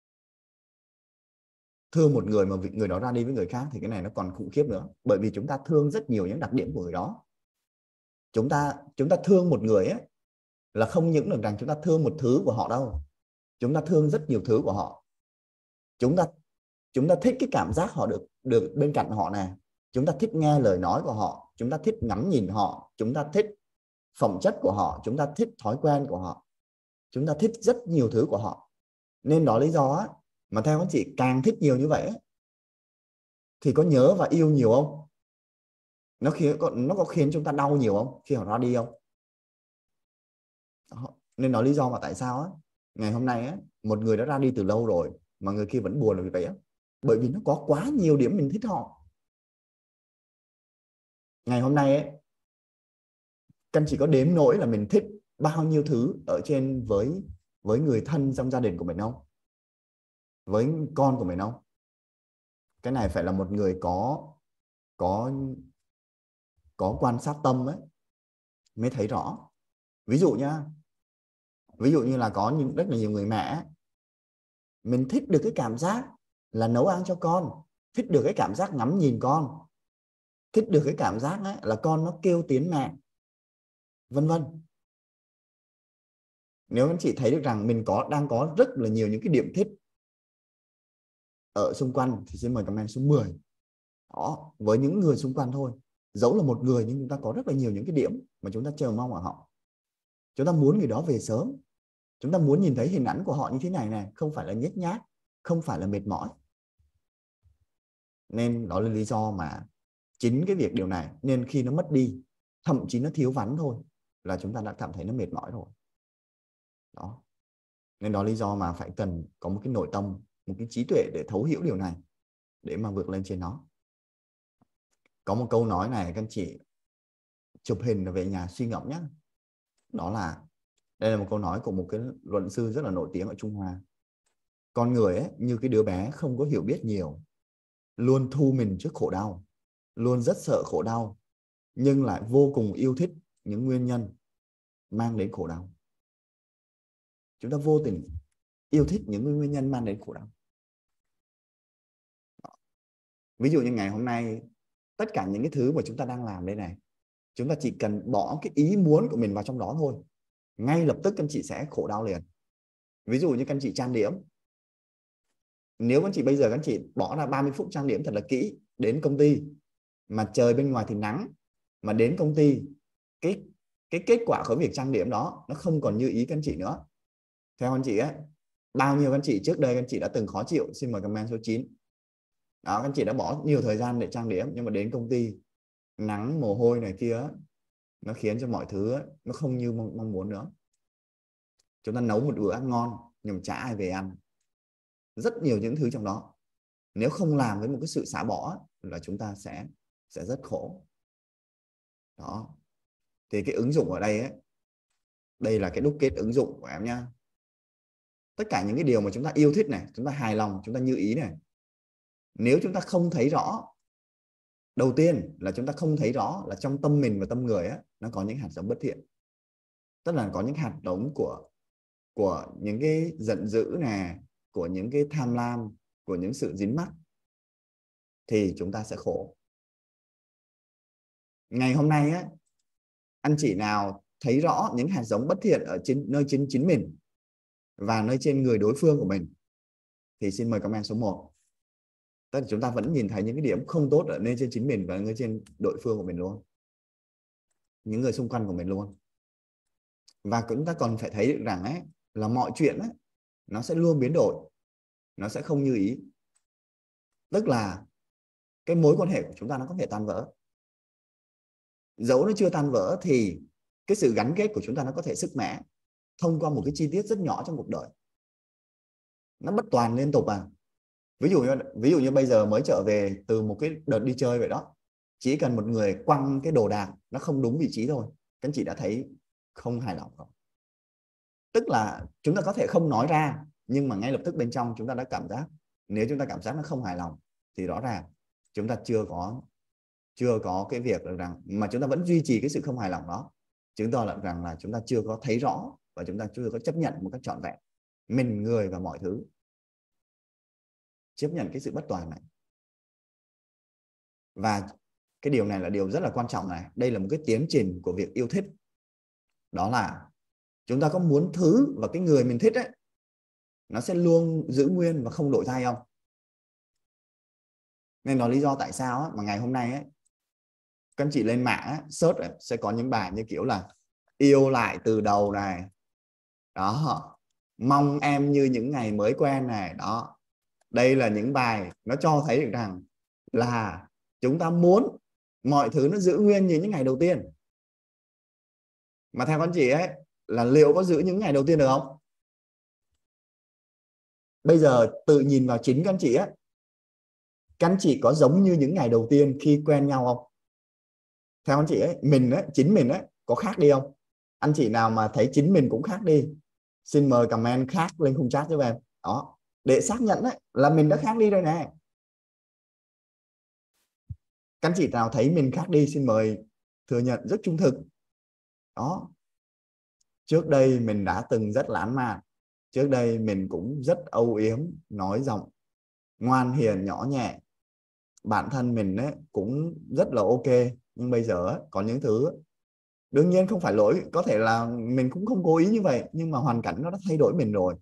Thương một người mà người đó ra đi với người khác thì cái này nó còn khủng khiếp nữa, bởi vì chúng ta thương rất nhiều những đặc điểm của người đó. Chúng ta thương một người ấy, là không những được rằng chúng ta thương một thứ của họ đâu, chúng ta thương rất nhiều thứ của họ. Chúng ta thích cái cảm giác họ được bên cạnh họ này, chúng ta thích nghe lời nói của họ, chúng ta thích ngắm nhìn họ, chúng ta thích phẩm chất của họ, chúng ta thích thói quen của họ, chúng ta thích rất nhiều thứ của họ. Nên đó lý do mà theo các chị, càng thích nhiều như vậy thì có nhớ và yêu nhiều không? Nó có khiến chúng ta đau nhiều không khi họ ra đi không? Đó. Nên đó lý do mà tại sao ngày hôm nay một người đã ra đi từ lâu rồi mà người kia vẫn buồn vì vậy bởi vì nó có quá nhiều điểm mình thích họ. Ngày hôm nay các anh chỉ có đếm nỗi là mình thích bao nhiêu thứ ở trên với người thân trong gia đình của mình không, với con của mình không. Cái này phải là một người có quan sát tâm mới thấy rõ. Ví dụ như là có rất là nhiều người mẹ, mình thích được cái cảm giác là nấu ăn cho con, thích được cái cảm giác ngắm nhìn con, thích được cái cảm giác là con nó kêu tiếng mẹ, vân vân. Nếu anh chị thấy được rằng mình đang có rất là nhiều những cái điểm thích ở xung quanh thì xin mời comment số 10. Đó, với những người xung quanh thôi, dẫu là một người nhưng chúng ta có rất là nhiều những cái điểm mà chúng ta chờ mong ở họ. Chúng ta muốn người đó về sớm, chúng ta muốn nhìn thấy hình ảnh của họ như thế này, không phải là nhếch nhác, không phải là mệt mỏi. Nên đó là lý do mà chính cái việc điều này nên khi nó mất đi, thậm chí nó thiếu vắng thôi là chúng ta đã cảm thấy nó mệt mỏi rồi. Đó. Nên đó lý do mà phải cần có một cái nội tâm, một cái trí tuệ để thấu hiểu điều này, để mà vượt lên trên nó. Có một câu nói này các anh chị chụp hình về nhà suy ngẫm nhé. Đó là, đây là một câu nói của một cái luận sư rất là nổi tiếng ở Trung Hoa. Con người như cái đứa bé không có hiểu biết nhiều, luôn thu mình trước khổ đau, luôn rất sợ khổ đau, nhưng lại vô cùng yêu thích những nguyên nhân mang đến khổ đau. Chúng ta vô tình yêu thích những nguyên nhân mang đến khổ đau. Ví dụ như ngày hôm nay, tất cả những cái thứ mà chúng ta đang làm đây này, chúng ta chỉ cần bỏ cái ý muốn của mình vào trong đó thôi, ngay lập tức các anh chị sẽ khổ đau liền. Ví dụ như các anh chị trang điểm, nếu các anh chị bây giờ các anh chị bỏ ra 30 phút trang điểm thật là kỹ, đến công ty mà trời bên ngoài thì nắng, mà đến công ty cái kết quả của việc trang điểm đó nó không còn như ý các anh chị nữa. Theo anh chị ấy, bao nhiêu các anh chị trước đây các anh chị đã từng khó chịu, xin mời comment số 9. Đó, các anh chị đã bỏ nhiều thời gian để trang điểm nhưng mà đến công ty nắng mồ hôi này kia, nó khiến cho mọi thứ nó không như mong muốn nữa. Chúng ta nấu một bữa ăn ngon nhưng mà chả ai về ăn, rất nhiều những thứ trong đó. Nếu không làm với một cái sự xả bỏ là chúng ta sẽ rất khổ. Đó. Thì cái ứng dụng ở đây ấy, đây là cái đúc kết ứng dụng của em nhá. Tất cả những cái điều mà chúng ta yêu thích này, chúng ta hài lòng, chúng ta như ý này, nếu chúng ta không thấy rõ, đầu tiên là chúng ta không thấy rõ là trong tâm mình và tâm người ấy, nó có những hạt giống bất thiện. Tức là có những hạt giống của những cái giận dữ này, của những cái tham lam, của những sự dính mắc, thì chúng ta sẽ khổ. Ngày hôm nay á, anh chị nào thấy rõ những hạt giống bất thiện ở nơi trên chính mình và nơi trên người đối phương của mình thì xin mời comment số 1. Tức là chúng ta vẫn nhìn thấy những cái điểm không tốt ở nơi trên chính mình và nơi trên đối phương của mình luôn, những người xung quanh của mình luôn. Và chúng ta còn phải thấy được rằng ấy, là mọi chuyện ấy, nó sẽ luôn biến đổi, nó sẽ không như ý. Tức là cái mối quan hệ của chúng ta nó có thể tan vỡ. Dẫu nó chưa tan vỡ thì cái sự gắn kết của chúng ta nó có thể sức mẻ thông qua một cái chi tiết rất nhỏ trong cuộc đời. Nó bất toàn liên tục à. Ví dụ như bây giờ mới trở về từ một cái đợt đi chơi vậy đó, chỉ cần một người quăng cái đồ đạc nó không đúng vị trí thôi, các anh chị đã thấy không hài lòng không? Tức là chúng ta có thể không nói ra nhưng mà ngay lập tức bên trong chúng ta đã cảm giác. Nếu chúng ta cảm giác nó không hài lòng thì rõ ràng chúng ta chưa có cái việc được rằng, mà chúng ta vẫn duy trì cái sự không hài lòng đó, chứng tỏ là rằng là chúng ta chưa có thấy rõ và chúng ta chưa có chấp nhận một cách trọn vẹn mình, người và mọi thứ. Chấp nhận cái sự bất toàn này. Và cái điều này là điều rất là quan trọng này. Đây là một cái tiến trình của việc yêu thích. Đó là chúng ta có muốn thứ và cái người mình thích ấy, nó sẽ luôn giữ nguyên và không đổi thay không? Nên đó lý do tại sao ấy, mà ngày hôm nay ấy, các anh chị lên mạng ấy, search ấy, sẽ có những bài như kiểu là yêu lại từ đầu này. Đó. Mong em như những ngày mới quen này. Đó. Đây là những bài nó cho thấy được rằng là chúng ta muốn mọi thứ nó giữ nguyên như những ngày đầu tiên. Mà theo con chị ấy, là liệu có giữ những ngày đầu tiên được không? Bây giờ tự nhìn vào chính các anh chị ấy, các anh chị có giống như những ngày đầu tiên khi quen nhau không? Theo anh chị ấy, mình ấy, chính mình ấy, có khác đi không? Anh chị nào mà thấy chính mình cũng khác đi, xin mời comment khác lên khung chat giúp em. Đó, để xác nhận ấy, là mình đã khác đi rồi nè. Các anh chị nào thấy mình khác đi, xin mời thừa nhận rất trung thực. Đó. Trước đây mình đã từng rất lãng mạn. Trước đây mình cũng rất âu yếm, nói giọng ngoan hiền nhỏ nhẹ. Bản thân mình ấy, cũng rất là ok. Nhưng bây giờ ấy, có những thứ đương nhiên không phải lỗi, có thể là mình cũng không cố ý như vậy, nhưng mà hoàn cảnh nó đã thay đổi mình rồi.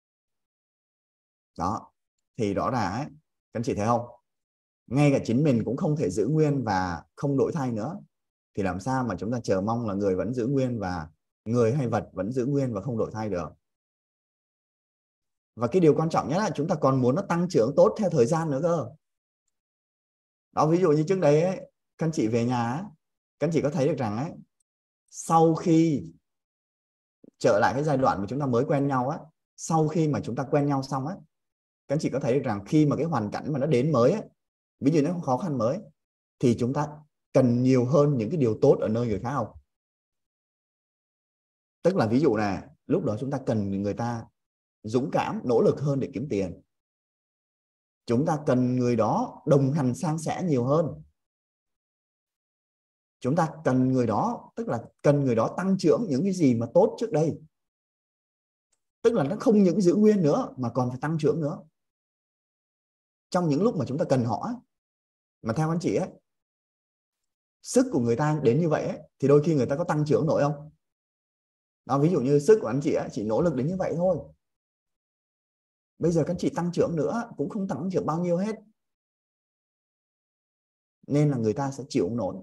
Đó. Thì rõ ràng ấy, các anh chị thấy không? Ngay cả chính mình cũng không thể giữ nguyên và không đổi thay nữa. Thì làm sao mà chúng ta chờ mong là người vẫn giữ nguyên và người hay vật vẫn giữ nguyên và không đổi thay được. Và cái điều quan trọng nhất là chúng ta còn muốn nó tăng trưởng tốt theo thời gian nữa cơ. Đó, ví dụ như trước đây ấy, các anh chị về nhà ấy, các anh chị có thấy được rằng ấy, sau khi trở lại cái giai đoạn mà chúng ta mới quen nhau á, sau khi mà chúng ta quen nhau xong á, các anh chị có thấy được rằng khi mà cái hoàn cảnh mà nó đến mới á, ví dụ nó khó khăn mới, thì chúng ta cần nhiều hơn những cái điều tốt ở nơi người khác không? Tức là ví dụ này, lúc đó chúng ta cần người ta dũng cảm, nỗ lực hơn để kiếm tiền. Chúng ta cần người đó đồng hành san sẻ nhiều hơn. Chúng ta cần người đó, tức là cần người đó tăng trưởng những cái gì mà tốt trước đây. Tức là nó không những giữ nguyên nữa mà còn phải tăng trưởng nữa. Trong những lúc mà chúng ta cần họ. Mà theo anh chị ấy, sức của người ta đến như vậy ấy, thì đôi khi người ta có tăng trưởng nổi không? Đó, ví dụ như sức của anh chị ấy, chỉ nỗ lực đến như vậy thôi. Bây giờ các chị tăng trưởng nữa cũng không tăng trưởng bao nhiêu hết. nên là người ta sẽ chịu không nổi.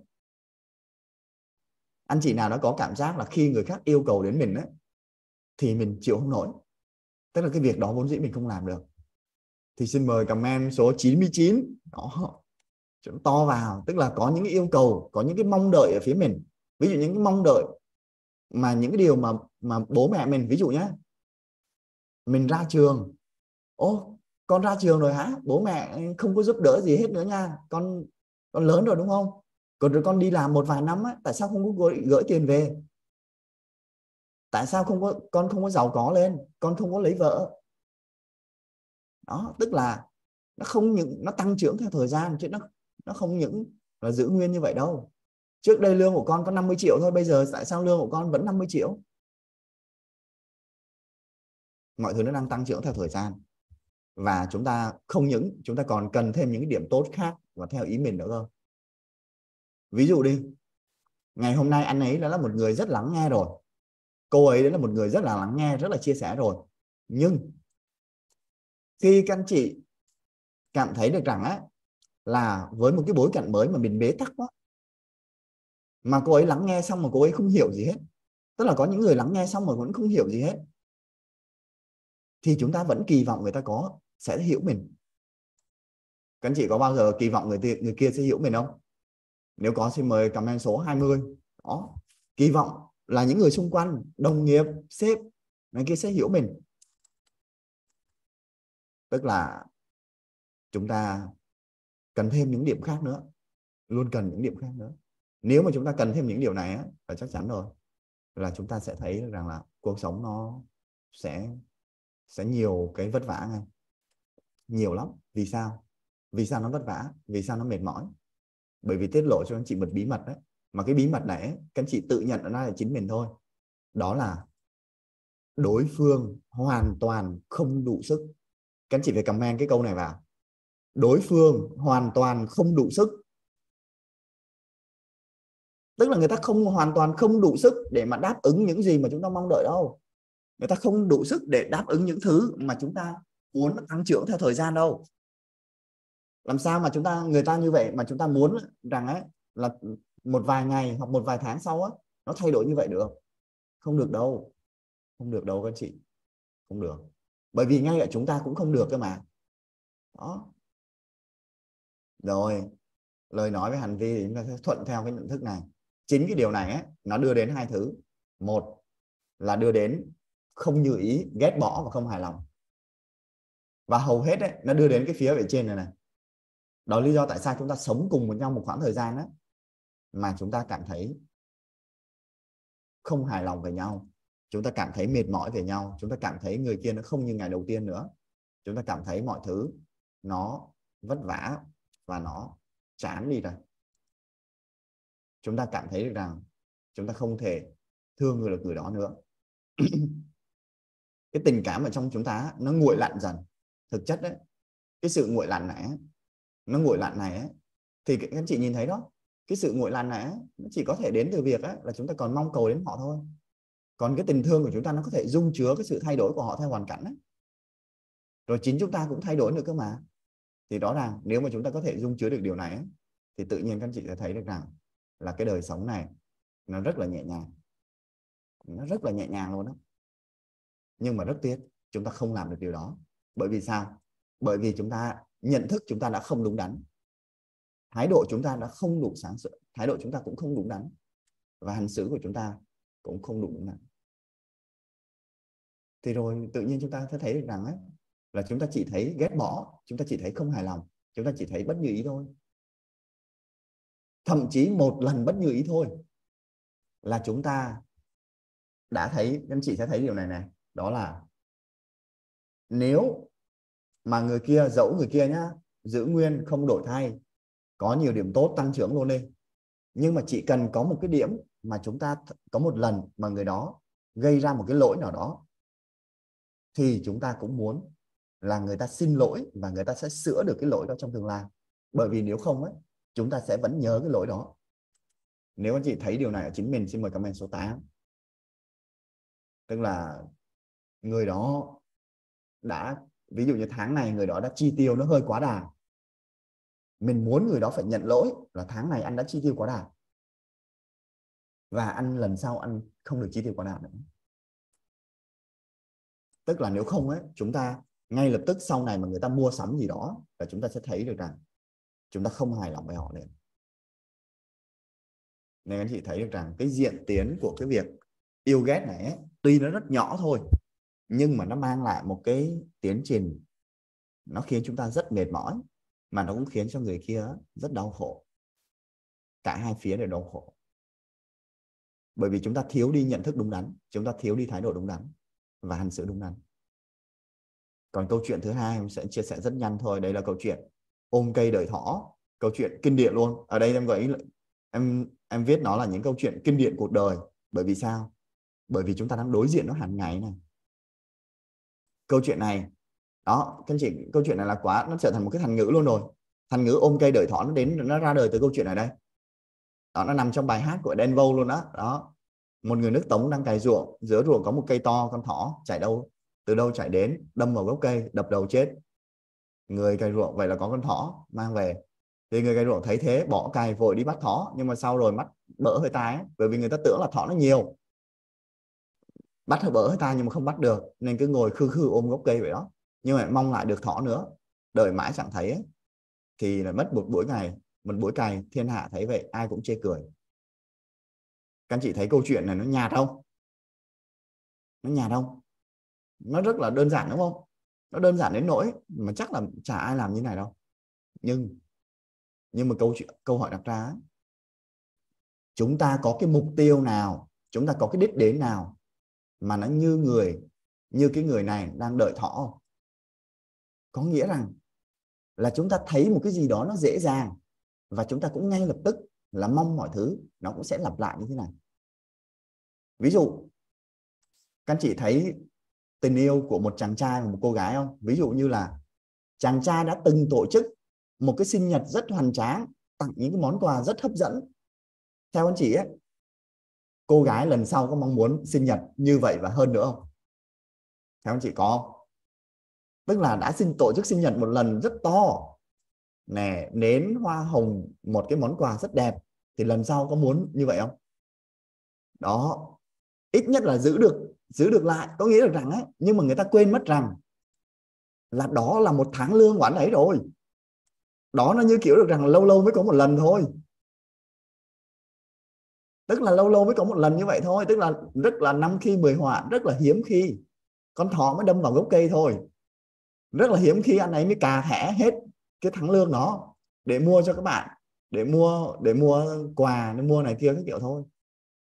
Anh chị nào đã có cảm giác là khi người khác yêu cầu đến mình ấy, thì mình chịu không nổi, tức là cái việc đó vốn dĩ mình không làm được, thì xin mời comment số 99 đó, chữ to vào, tức là có những cái yêu cầu, có những cái mong đợi ở phía mình. Ví dụ những cái mong đợi mà những cái điều mà bố mẹ mình, ví dụ nhé, mình ra trường, ô con ra trường rồi hả, bố mẹ không có giúp đỡ gì hết nữa nha, con lớn rồi đúng không, còn rồi con đi làm một vài năm á, tại sao không có gửi tiền về, tại sao con không có giàu có lên, con không có lấy vợ. Đó, tức là nó không những nó tăng trưởng theo thời gian, chứ nó không những là giữ nguyên như vậy đâu. Trước đây lương của con có 50 triệu thôi, bây giờ tại sao lương của con vẫn 50 triệu? Mọi thứ nó đang tăng trưởng theo thời gian. Và chúng ta không những, chúng ta còn cần thêm những cái điểm tốt khác và theo ý mình nữa cơ. Ví dụ đi, ngày hôm nay anh ấy đã là một người rất lắng nghe rồi, cô ấy đã là một người rất là lắng nghe, rất là chia sẻ rồi. Nhưng khi các anh chị cảm thấy được rằng á, là với một cái bối cảnh mới mà mình bế tắc quá, mà cô ấy lắng nghe xong mà cô ấy không hiểu gì hết, tức là có những người lắng nghe xong mà vẫn không hiểu gì hết, thì chúng ta vẫn kỳ vọng người ta sẽ hiểu mình. Các anh chị có bao giờ kỳ vọng người kia sẽ hiểu mình không? Nếu có xin mời comment số 20. Đó, kỳ vọng là những người xung quanh, đồng nghiệp, sếp người kia sẽ hiểu mình. Tức là chúng ta cần thêm những điểm khác nữa, luôn cần những điểm khác nữa. Nếu mà chúng ta cần thêm những điều này á, là chắc chắn rồi, là chúng ta sẽ thấy rằng là cuộc sống nó sẽ nhiều cái vất vả ngay, nhiều lắm. Vì sao? Vì sao nó vất vả? Vì sao nó mệt mỏi? Bởi vì tiết lộ cho anh chị một bí mật đấy, mà cái bí mật này ấy, các anh chị tự nhận ra là chính mình thôi. Đó là đối phương hoàn toàn không đủ sức. Các anh chị phải comment cái câu này vào. Đối phương hoàn toàn không đủ sức. Tức là người ta hoàn toàn không đủ sức để mà đáp ứng những gì mà chúng ta mong đợi đâu. Người ta không đủ sức để đáp ứng những thứ mà chúng ta muốn tăng trưởng theo thời gian đâu. Làm sao mà người ta như vậy mà chúng ta muốn rằng ấy là một vài ngày hoặc một vài tháng sau á, nó thay đổi như vậy được? Không được đâu. Không được đâu các anh chị. Không được. Bởi vì ngay cả chúng ta cũng không được cơ mà. Đó. Rồi, lời nói với hành vi thì chúng ta sẽ thuận theo cái nhận thức này. Chính cái điều này ấy, nó đưa đến hai thứ. Một là đưa đến không như ý, ghét bỏ và không hài lòng. Và hầu hết ấy, nó đưa đến cái phía ở trên này này. Đó là lý do tại sao chúng ta sống cùng với nhau một khoảng thời gian đó, mà chúng ta cảm thấy không hài lòng về nhau, chúng ta cảm thấy mệt mỏi về nhau, chúng ta cảm thấy người kia nó không như ngày đầu tiên nữa, chúng ta cảm thấy mọi thứ nó vất vả và nó chán đi rồi. Chúng ta cảm thấy được rằng chúng ta không thể thương được người đó nữa. Cái tình cảm ở trong chúng ta nó nguội lạnh dần. Thực chất đấy, cái sự nguội lạnh này, nó nguội lạnh này ấy, thì các anh chị nhìn thấy đó, cái sự nguội lạnh này ấy, nó chỉ có thể đến từ việc ấy, là chúng ta còn mong cầu đến họ thôi. Còn cái tình thương của chúng ta nó có thể dung chứa cái sự thay đổi của họ theo hoàn cảnh ấy. Rồi chính chúng ta cũng thay đổi nữa cơ mà. Thì rõ ràng nếu mà chúng ta có thể dung chứa được điều này ấy, thì tự nhiên các anh chị sẽ thấy được rằng là cái đời sống này nó rất là nhẹ nhàng. Nó rất là nhẹ nhàng luôn đó. Nhưng mà rất tiếc chúng ta không làm được điều đó. Bởi vì sao? Bởi vì chúng ta nhận thức chúng ta đã không đúng đắn, thái độ chúng ta đã không đủ sáng suốt, thái độ chúng ta cũng không đúng đắn, và hành xử của chúng ta cũng không đủ đúng đắn. Thì rồi tự nhiên chúng ta sẽ thấy được rằng ấy, là chúng ta chỉ thấy ghét bỏ, chúng ta chỉ thấy không hài lòng, chúng ta chỉ thấy bất như ý thôi. Thậm chí một lần bất như ý thôi là chúng ta đã thấy, anh chị sẽ thấy điều này này, đó là nếu mà người kia, dẫu người kia nhá, giữ nguyên không đổi thay, có nhiều điểm tốt tăng trưởng luôn đi, nhưng mà chỉ cần có một cái điểm mà chúng ta có một lần mà người đó gây ra một cái lỗi nào đó, thì chúng ta cũng muốn là người ta xin lỗi và người ta sẽ sửa được cái lỗi đó trong tương lai. Bởi vì nếu không ấy, chúng ta sẽ vẫn nhớ cái lỗi đó. Nếu anh chị thấy điều này ở chính mình, xin mời comment số 8. Tức là người đó đã, ví dụ như tháng này người đó đã chi tiêu nó hơi quá đà, Mình muốn người đó phải nhận lỗi là tháng này anh đã chi tiêu quá đà, và anh lần sau anh không được chi tiêu quá đà nữa. Tức là nếu không ấy, chúng ta ngay lập tức sau này mà người ta mua sắm gì đó là chúng ta sẽ thấy được rằng chúng ta không hài lòng với họ nữa. Nên anh chị thấy được rằng cái diện tiến của cái việc yêu ghét này ấy, tuy nó rất nhỏ thôi nhưng mà nó mang lại một cái tiến trình, nó khiến chúng ta rất mệt mỏi, mà nó cũng khiến cho người kia rất đau khổ. Cả hai phía đều đau khổ. Bởi vì chúng ta thiếu đi nhận thức đúng đắn, chúng ta thiếu đi thái độ đúng đắn và hành xử đúng đắn. Còn câu chuyện thứ hai em sẽ chia sẻ rất nhanh thôi. Đây là câu chuyện ôm cây đợi thỏ, câu chuyện kinh điển luôn. Ở đây em gọi ý, em viết nó là những câu chuyện kinh điển cuộc đời. Bởi vì sao? Bởi vì chúng ta đang đối diện nó hàng ngày này. Câu chuyện này đó, các anh chị, câu chuyện này là quá, nó trở thành một cái thành ngữ luôn rồi. Thành ngữ ôm cây đợi thỏ nó ra đời từ câu chuyện này đây. Đó, nó nằm trong bài hát của Đen Vâu luôn đó. Đó, một người nước Tống đang cày ruộng, giữa ruộng có một cây to, con thỏ chạy từ đâu chạy đến, đâm vào gốc cây, đập đầu chết. Người cày ruộng vậy là có con thỏ mang về, thì người cày ruộng thấy thế bỏ cày vội đi bắt thỏ, nhưng mà sau rồi mắt bỡ hơi tai ấy, bởi vì người ta tưởng là thỏ nó nhiều, bắt hơi bỡ hơi tai nhưng mà không bắt được, nên cứ ngồi khư khư ôm gốc cây vậy đó, nhưng mà mong lại được thỏ nữa, đợi mãi chẳng thấy ấy. Thì là mất một buổi cày, thiên hạ thấy vậy ai cũng chê cười. Các anh chị thấy câu chuyện này nó nhạt không? Nó nhạt không? Nó rất là đơn giản đúng không? Nó đơn giản đến nỗi mà chắc là chả ai làm như này đâu. Nhưng mà câu hỏi đặt ra, chúng ta có cái mục tiêu nào, chúng ta có cái đích đến nào mà nó như cái người này đang đợi thỏ không? Có nghĩa rằng là chúng ta thấy một cái gì đó nó dễ dàng và chúng ta cũng ngay lập tức là mong mọi thứ nó cũng sẽ lặp lại như thế này. Ví dụ các anh chị thấy tình yêu của một chàng trai và một cô gái không? Ví dụ như là chàng trai đã từng tổ chức một cái sinh nhật rất hoành tráng, tặng những cái món quà rất hấp dẫn. Theo anh chị ấy, cô gái lần sau có mong muốn sinh nhật như vậy và hơn nữa không? Theo anh chị có không? Tức là đã tổ chức sinh nhật một lần rất to nè, nến hoa hồng, một cái món quà rất đẹp, thì lần sau có muốn như vậy không? Đó, ít nhất là giữ được lại, có nghĩa được rằng ấy, nhưng mà người ta quên mất rằng là đó là một tháng lương của anh ấy rồi. Đó, nó như kiểu được rằng lâu lâu mới có một lần thôi. Tức là lâu lâu mới có một lần như vậy thôi, tức là rất là năm khi 10 họa, rất là hiếm khi con thỏ mới đâm vào gốc cây thôi, rất là hiếm khi anh ấy mới cà thẻ hết cái tháng lương đó để mua cho các bạn, để mua quà, để mua này kia các kiểu thôi.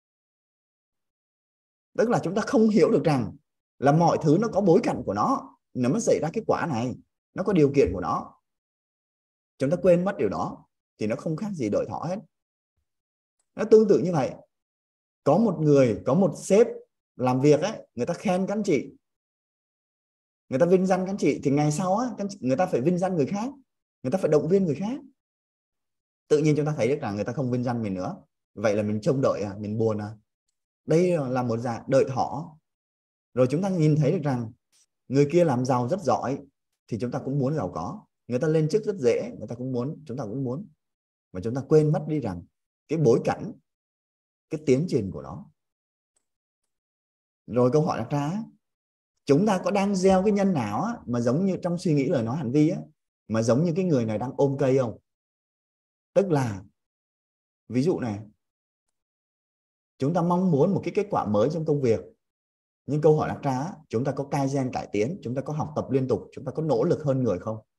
Tức là chúng ta không hiểu được rằng là mọi thứ nó có bối cảnh của nó mới xảy ra kết quả này, nó có điều kiện của nó. Chúng ta quên mất điều đó thì nó không khác gì đợi thỏ hết. Nó tương tự như vậy, có một sếp làm việc ấy, người ta khen các anh chị, người ta vinh danh các anh chị, thì ngày sau á, người ta phải vinh danh người khác, người ta phải động viên người khác. Tự nhiên chúng ta thấy được rằng người ta không vinh danh mình nữa, vậy là mình trông đợi mình buồn đây là một dạng đợi thỏ. Rồi chúng ta nhìn thấy được rằng người kia làm giàu rất giỏi thì chúng ta cũng muốn giàu có, người ta lên chức rất dễ, chúng ta cũng muốn, mà chúng ta quên mất đi rằng cái bối cảnh, cái tiến trình của nó. Rồi câu hỏi đặt ra, chúng ta có đang gieo cái nhân nào á, mà giống như trong suy nghĩ, lời nói, hành vi á, mà giống như cái người này đang ôm cây không? Tức là ví dụ này, chúng ta mong muốn một cái kết quả mới trong công việc, nhưng câu hỏi đặt ra, chúng ta có Kaizen cải tiến, chúng ta có học tập liên tục, chúng ta có nỗ lực hơn người không?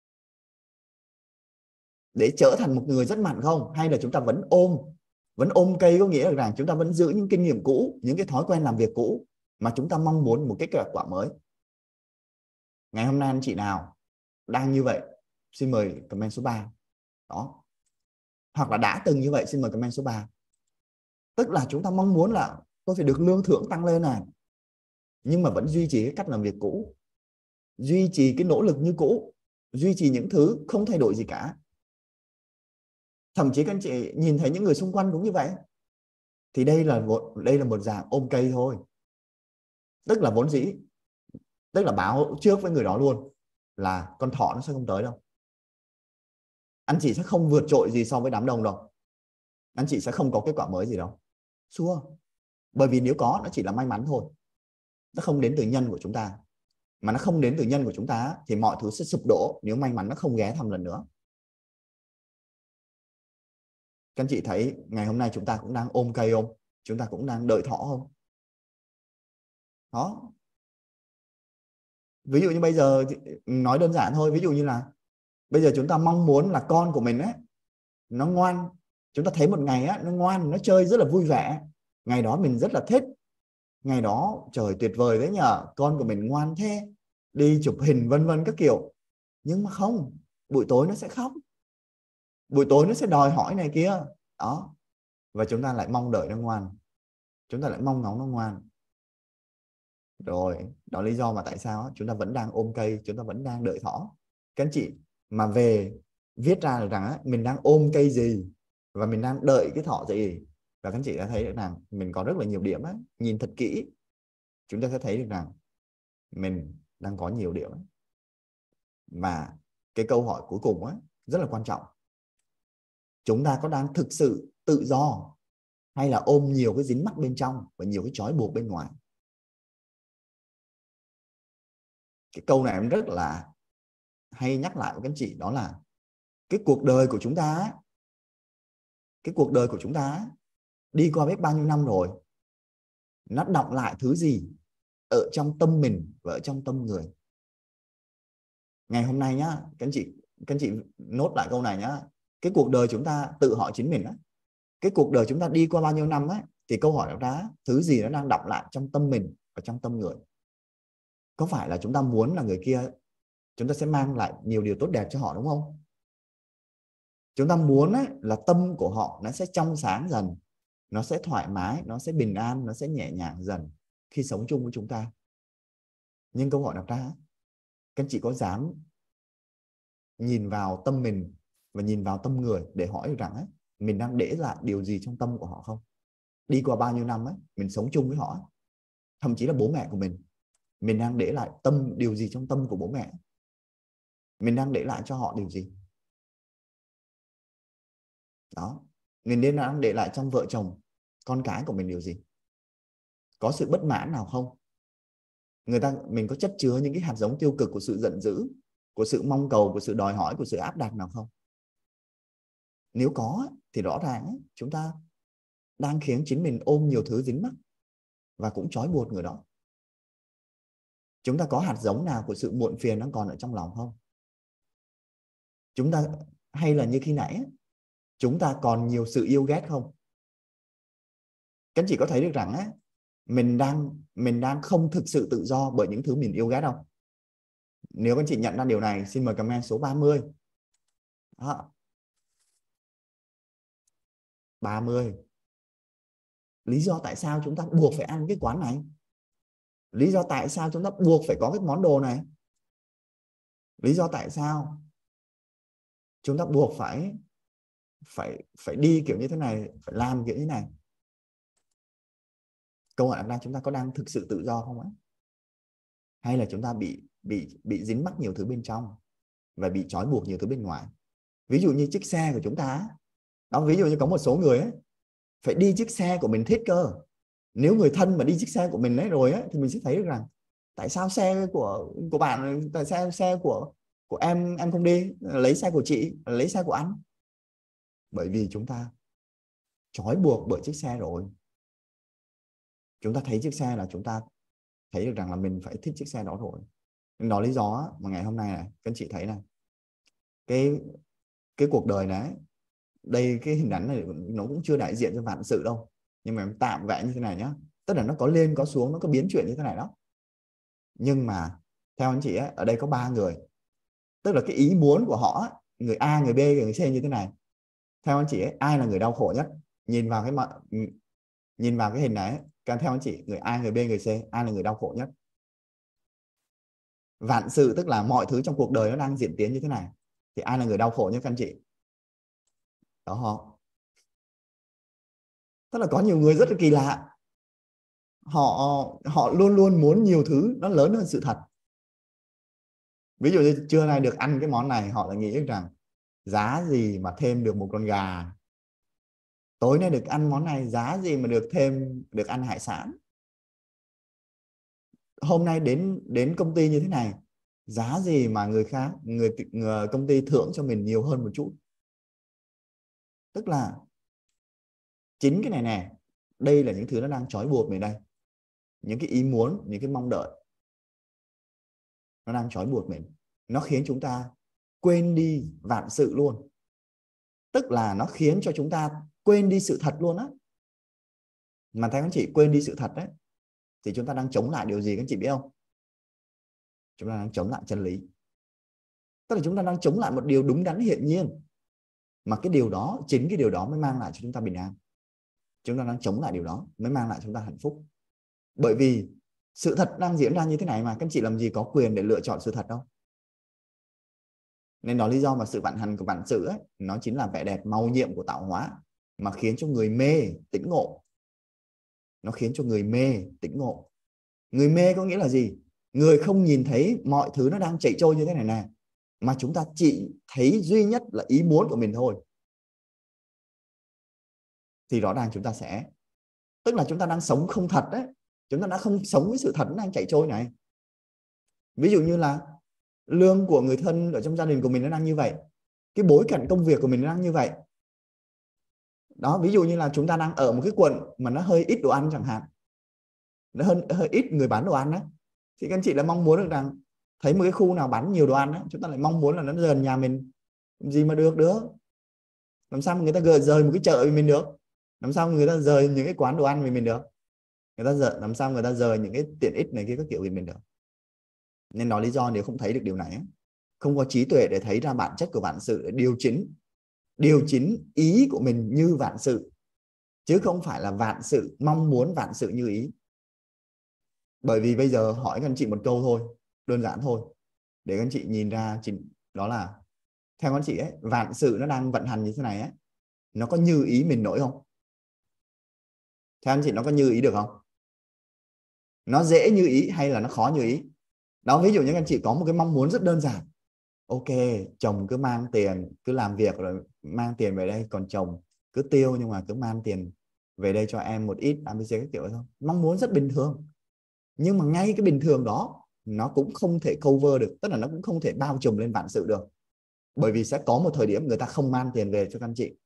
Để trở thành một người rất mạnh không? Hay là chúng ta vẫn ôm cây, có nghĩa là rằng chúng ta vẫn giữ những kinh nghiệm cũ, những cái thói quen làm việc cũ, mà chúng ta mong muốn một cái kết quả mới. Ngày hôm nay anh chị nào đang như vậy, xin mời comment số 3. Đó. Hoặc là đã từng như vậy, xin mời comment số 3. Tức là chúng ta mong muốn là tôi phải được lương thưởng tăng lên này, nhưng mà vẫn duy trì cái cách làm việc cũ, duy trì cái nỗ lực như cũ, duy trì những thứ không thay đổi gì cả. Thậm chí các anh chị nhìn thấy những người xung quanh cũng như vậy, thì đây là một dạng ôm cây thôi. Tức là vốn dĩ, tức là báo trước với người đó luôn là con thỏ nó sẽ không tới đâu. anh chị sẽ không vượt trội gì so với đám đông đâu, anh chị sẽ không có kết quả mới gì đâu, sure. Bởi vì nếu có, nó chỉ là may mắn thôi, nó không đến từ nhân của chúng ta. Mà nó không đến từ nhân của chúng ta thì mọi thứ sẽ sụp đổ nếu may mắn nó không ghé thăm lần nữa. Các anh chị thấy ngày hôm nay chúng ta cũng đang ôm cây không? Chúng ta cũng đang đợi thỏ không? Đó. Ví dụ như bây giờ, nói đơn giản thôi, ví dụ như là bây giờ chúng ta mong muốn là con của mình ấy, nó ngoan. Chúng ta thấy một ngày á, nó ngoan, nó chơi rất là vui vẻ. Ngày đó mình rất là thích. Ngày đó trời tuyệt vời đấy nhờ, con của mình ngoan thế, đi chụp hình vân vân các kiểu. Nhưng mà không, buổi tối nó sẽ khóc, buổi tối nó sẽ đòi hỏi này kia. Đó. Và chúng ta lại mong đợi nó ngoan, chúng ta lại mong ngóng nó ngoan. Rồi, đó là lý do mà tại sao chúng ta vẫn đang ôm cây, chúng ta vẫn đang đợi thỏ. Các anh chị mà về viết ra được rằng mình đang ôm cây gì và mình đang đợi cái thỏ gì, và các anh chị đã thấy được rằng mình có rất là nhiều điểm ấy. Nhìn thật kỹ chúng ta sẽ thấy được rằng mình đang có nhiều điểm ấy. Và cái câu hỏi cuối cùng ấy, rất là quan trọng, chúng ta có đang thực sự tự do hay là ôm nhiều cái dính mắc bên trong và nhiều cái trói buộc bên ngoài? Cái câu này em rất là hay nhắc lại với các anh chị, đó là cái cuộc đời của chúng ta, cái cuộc đời của chúng ta đi qua biết bao nhiêu năm rồi, nó đọng lại thứ gì ở trong tâm mình và ở trong tâm người. Ngày hôm nay nhá, các anh chị nốt lại câu này nhá. Cái cuộc đời chúng ta tự hỏi chính mình á, cái cuộc đời chúng ta đi qua bao nhiêu năm á, thì câu hỏi đó thứ gì nó đang đọng lại trong tâm mình và trong tâm người. Có phải là chúng ta muốn là người kia chúng ta sẽ mang lại nhiều điều tốt đẹp cho họ, đúng không? Chúng ta muốn ấy, là tâm của họ nó sẽ trong sáng dần, nó sẽ thoải mái, nó sẽ bình an, nó sẽ nhẹ nhàng dần khi sống chung với chúng ta. Nhưng câu hỏi đặt ra, các anh chị có dám nhìn vào tâm mình và nhìn vào tâm người để hỏi được rằng ấy, mình đang để lại điều gì trong tâm của họ không? Đi qua bao nhiêu năm ấy, mình sống chung với họ, thậm chí là bố mẹ của mình đang để lại điều gì trong tâm của bố mẹ? Mình đang để lại cho họ điều gì? Đó. Mình nên đang để lại trong vợ chồng, con cái của mình điều gì? Có sự bất mãn nào không? Mình có chất chứa những cái hạt giống tiêu cực của sự giận dữ, của sự mong cầu, của sự đòi hỏi, của sự áp đặt nào không? Nếu có thì rõ ràng chúng ta đang khiến chính mình ôm nhiều thứ dính mắc và cũng trói buộc người đó. Chúng ta có hạt giống nào của sự muộn phiền nó còn ở trong lòng không? Chúng ta hay là như khi nãy chúng ta còn nhiều sự yêu ghét không? Các anh chị có thấy được rằng mình đang không thực sự tự do bởi những thứ mình yêu ghét không? Nếu các anh chị nhận ra điều này, xin mời comment số 30. Đó. 30. Lý do tại sao chúng ta buộc phải ăn cái quán này? Lý do tại sao chúng ta buộc phải có cái món đồ này? Lý do tại sao chúng ta buộc phải đi kiểu như thế này, phải làm kiểu như thế này? Câu hỏi là chúng ta có đang thực sự tự do không á? Hay là chúng ta bị dính mắc nhiều thứ bên trong và bị trói buộc nhiều thứ bên ngoài? Ví dụ như chiếc xe của chúng ta đó, ví dụ như có một số người ấy, phải đi chiếc xe của mình thích cơ. Nếu người thân mà đi chiếc xe của mình ấy rồi ấy, thì mình sẽ thấy được rằng tại sao xe của bạn, tại sao xe của em không đi, lấy xe của chị, lấy xe của anh? Bởi vì chúng ta trói buộc bởi chiếc xe rồi. Chúng ta thấy chiếc xe là chúng ta thấy được rằng là mình phải thích chiếc xe đó rồi. Nên đó lý do mà ngày hôm nay này các anh chị thấy này, cái cuộc đời này, đây cái hình ảnh này nó cũng chưa đại diện cho vạn sự đâu, nhưng mà em tạm vẽ như thế này nhá, tức là nó có lên có xuống, nó có biến chuyển như thế này đó. Nhưng mà theo anh chị ấy, ở đây có 3 người, tức là cái ý muốn của họ, người A, người B, người C như thế này. Theo anh chị ấy, ai là người đau khổ nhất? Nhìn vào cái hình này, theo anh chị, người A, người B, người C, ai là người đau khổ nhất? Vạn sự tức là mọi thứ trong cuộc đời nó đang diễn tiến như thế này, thì ai là người đau khổ nhất các anh chị? Đó họ. Tức là có nhiều người rất là kỳ lạ, họ luôn luôn muốn nhiều thứ nó lớn hơn sự thật. Ví dụ như trưa nay được ăn cái món này, họ lại nghĩ rằng giá gì mà thêm được một con gà, tối nay được ăn món này, giá gì mà được thêm được ăn hải sản, hôm nay đến đến công ty như thế này, giá gì mà người khác người công ty thưởng cho mình nhiều hơn một chút. Tức là chính cái này nè, đây là những thứ nó đang trói buộc mình đây, những cái ý muốn, những cái mong đợi nó đang trói buộc mình, nó khiến chúng ta quên đi vạn sự luôn. Tức là nó khiến cho chúng ta quên đi sự thật luôn á. Mà theo các anh chị, quên đi sự thật đấy thì chúng ta đang chống lại điều gì các anh chị biết không? Chúng ta đang chống lại chân lý. Tức là chúng ta đang chống lại một điều đúng đắn hiển nhiên, mà cái điều đó, chính cái điều đó mới mang lại cho chúng ta bình an. Chúng ta đang chống lại điều đó mới mang lại cho chúng ta hạnh phúc. Bởi vì sự thật đang diễn ra như thế này mà, các anh chị làm gì có quyền để lựa chọn sự thật đâu. Nên đó lý do mà sự vận hành của vạn sự ấy, nó chính là vẻ đẹp màu nhiệm của tạo hóa, mà khiến cho người mê tỉnh ngộ. Nó khiến cho người mê tỉnh ngộ. Người mê có nghĩa là gì? Người không nhìn thấy mọi thứ nó đang chạy trôi như thế này nè, mà chúng ta chỉ thấy duy nhất là ý muốn của mình thôi, thì rõ ràng chúng ta sẽ, tức là chúng ta đang sống không thật đấy. Chúng ta đã không sống với sự thật đang chạy trôi này. Ví dụ như là lương của người thân ở trong gia đình của mình nó đang như vậy, cái bối cảnh công việc của mình nó đang như vậy đó. Ví dụ như là chúng ta đang ở một cái quận mà nó hơi ít đồ ăn chẳng hạn, nó hơi ít người bán đồ ăn đó, thì các anh chị là mong muốn được rằng thấy một cái khu nào bán nhiều đồ ăn đó, chúng ta lại mong muốn là nó gần nhà mình. Gì mà được, làm sao mà người ta rời một cái chợ với mình được, làm sao người ta rời những cái quán đồ ăn với mình được, người ta làm sao người ta rời những cái tiện ích này kia các kiểu với mình được. Nên đó lý do nếu không thấy được điều này, không có trí tuệ để thấy ra bản chất của vạn sự, để điều chỉnh ý của mình như vạn sự, chứ không phải là vạn sự mong muốn vạn sự như ý. Bởi vì bây giờ hỏi các anh chị một câu thôi, đơn giản thôi, để các anh chị nhìn ra, đó là theo các anh chị ấy, vạn sự nó đang vận hành như thế này ấy, nó có như ý mình nổi không? Theo anh chị nó có như ý được không? Nó dễ như ý hay là nó khó như ý? Đó, ví dụ như các anh chị có một cái mong muốn rất đơn giản. Ok, chồng cứ mang tiền, cứ làm việc rồi mang tiền về đây, còn chồng cứ tiêu nhưng mà cứ mang tiền về đây cho em một ít ABC các kiểu thôi. Mong muốn rất bình thường. Nhưng mà ngay cái bình thường đó nó cũng không thể cover được, tức là nó cũng không thể bao trùm lên vạn sự được. Bởi vì sẽ có một thời điểm người ta không mang tiền về cho các anh chị.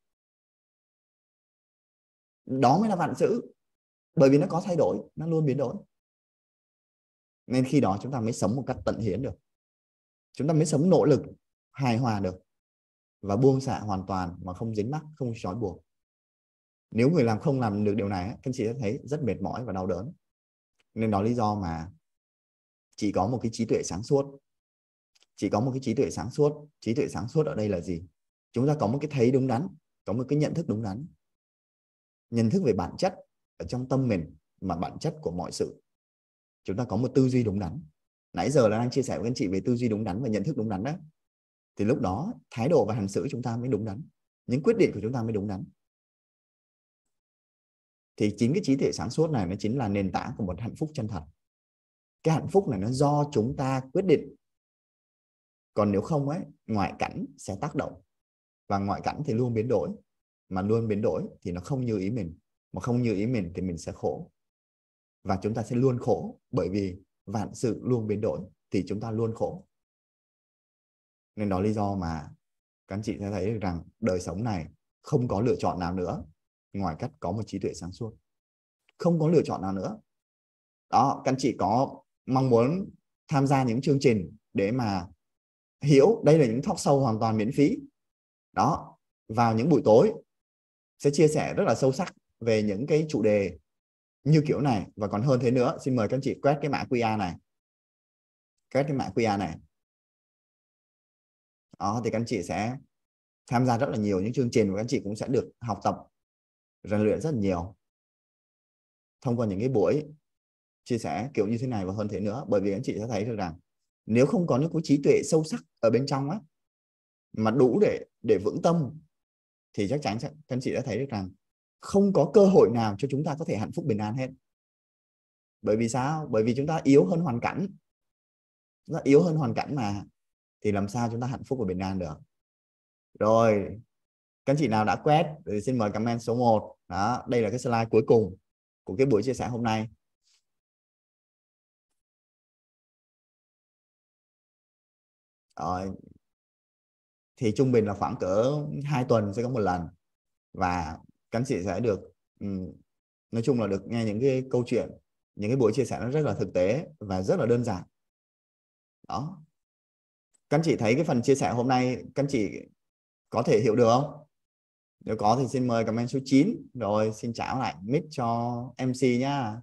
Đó mới là vạn sự. Bởi vì nó có thay đổi, nó luôn biến đổi. Nên khi đó chúng ta mới sống một cách tận hiến được. Chúng ta mới sống nỗ lực, hài hòa được, và buông xả hoàn toàn mà không dính mắc, không trói buộc. Nếu người làm không làm được điều này, các anh chị sẽ thấy rất mệt mỏi và đau đớn. Nên đó lý do mà chỉ có một cái trí tuệ sáng suốt. Chỉ có một cái trí tuệ sáng suốt. Trí tuệ sáng suốt ở đây là gì? Chúng ta có một cái thấy đúng đắn, có một cái nhận thức đúng đắn, nhận thức về bản chất ở trong tâm mình, mà bản chất của mọi sự. Chúng ta có một tư duy đúng đắn. Nãy giờ là đang chia sẻ với anh chị về tư duy đúng đắn và nhận thức đúng đắn đó. Thì lúc đó thái độ và hành xử chúng ta mới đúng đắn, những quyết định của chúng ta mới đúng đắn. Thì chính cái trí tuệ sáng suốt này nó chính là nền tảng của một hạnh phúc chân thật. Cái hạnh phúc này nó do chúng ta quyết định. Còn nếu không ấy, ngoại cảnh sẽ tác động. Và ngoại cảnh thì luôn biến đổi. Mà luôn biến đổi thì nó không như ý mình. Mà không như ý mình thì mình sẽ khổ. Và chúng ta sẽ luôn khổ. Bởi vì vạn sự luôn biến đổi thì chúng ta luôn khổ. Nên đó lý do mà các anh chị sẽ thấy được rằng đời sống này không có lựa chọn nào nữa ngoài cách có một trí tuệ sáng suốt. Không có lựa chọn nào nữa. Đó, các anh chị có mong muốn tham gia những chương trình để mà hiểu, đây là những talk show hoàn toàn miễn phí. Đó, vào những buổi tối sẽ chia sẻ rất là sâu sắc về những cái chủ đề như kiểu này. Và còn hơn thế nữa, xin mời các anh chị quét cái mã QR này. Quét cái mã QR này. Đó, thì các anh chị sẽ tham gia rất là nhiều những chương trình, và các anh chị cũng sẽ được học tập, rèn luyện rất là nhiều thông qua những cái buổi chia sẻ kiểu như thế này và hơn thế nữa. Bởi vì anh chị sẽ thấy được rằng nếu không có những cái trí tuệ sâu sắc ở bên trong á, mà đủ để vững tâm, thì chắc chắn các anh chị đã thấy được rằng không có cơ hội nào cho chúng ta có thể hạnh phúc bình an hết. Bởi vì sao? Bởi vì chúng ta yếu hơn hoàn cảnh. Chúng ta yếu hơn hoàn cảnh mà, thì làm sao chúng ta hạnh phúc và bình an được? Rồi, các anh chị nào đã quét thì xin mời comment số 1. Đó, đây là cái slide cuối cùng của cái buổi chia sẻ hôm nay. Rồi, thì trung bình là khoảng cỡ 2 tuần sẽ có một lần, và các anh chị sẽ được nói chung là được nghe những cái câu chuyện, những cái buổi chia sẻ nó rất là thực tế và rất là đơn giản. Đó, các anh chị thấy cái phần chia sẻ hôm nay các anh chị có thể hiểu được không? Nếu có thì xin mời comment số 9. Rồi xin trả lại mic cho MC nhá.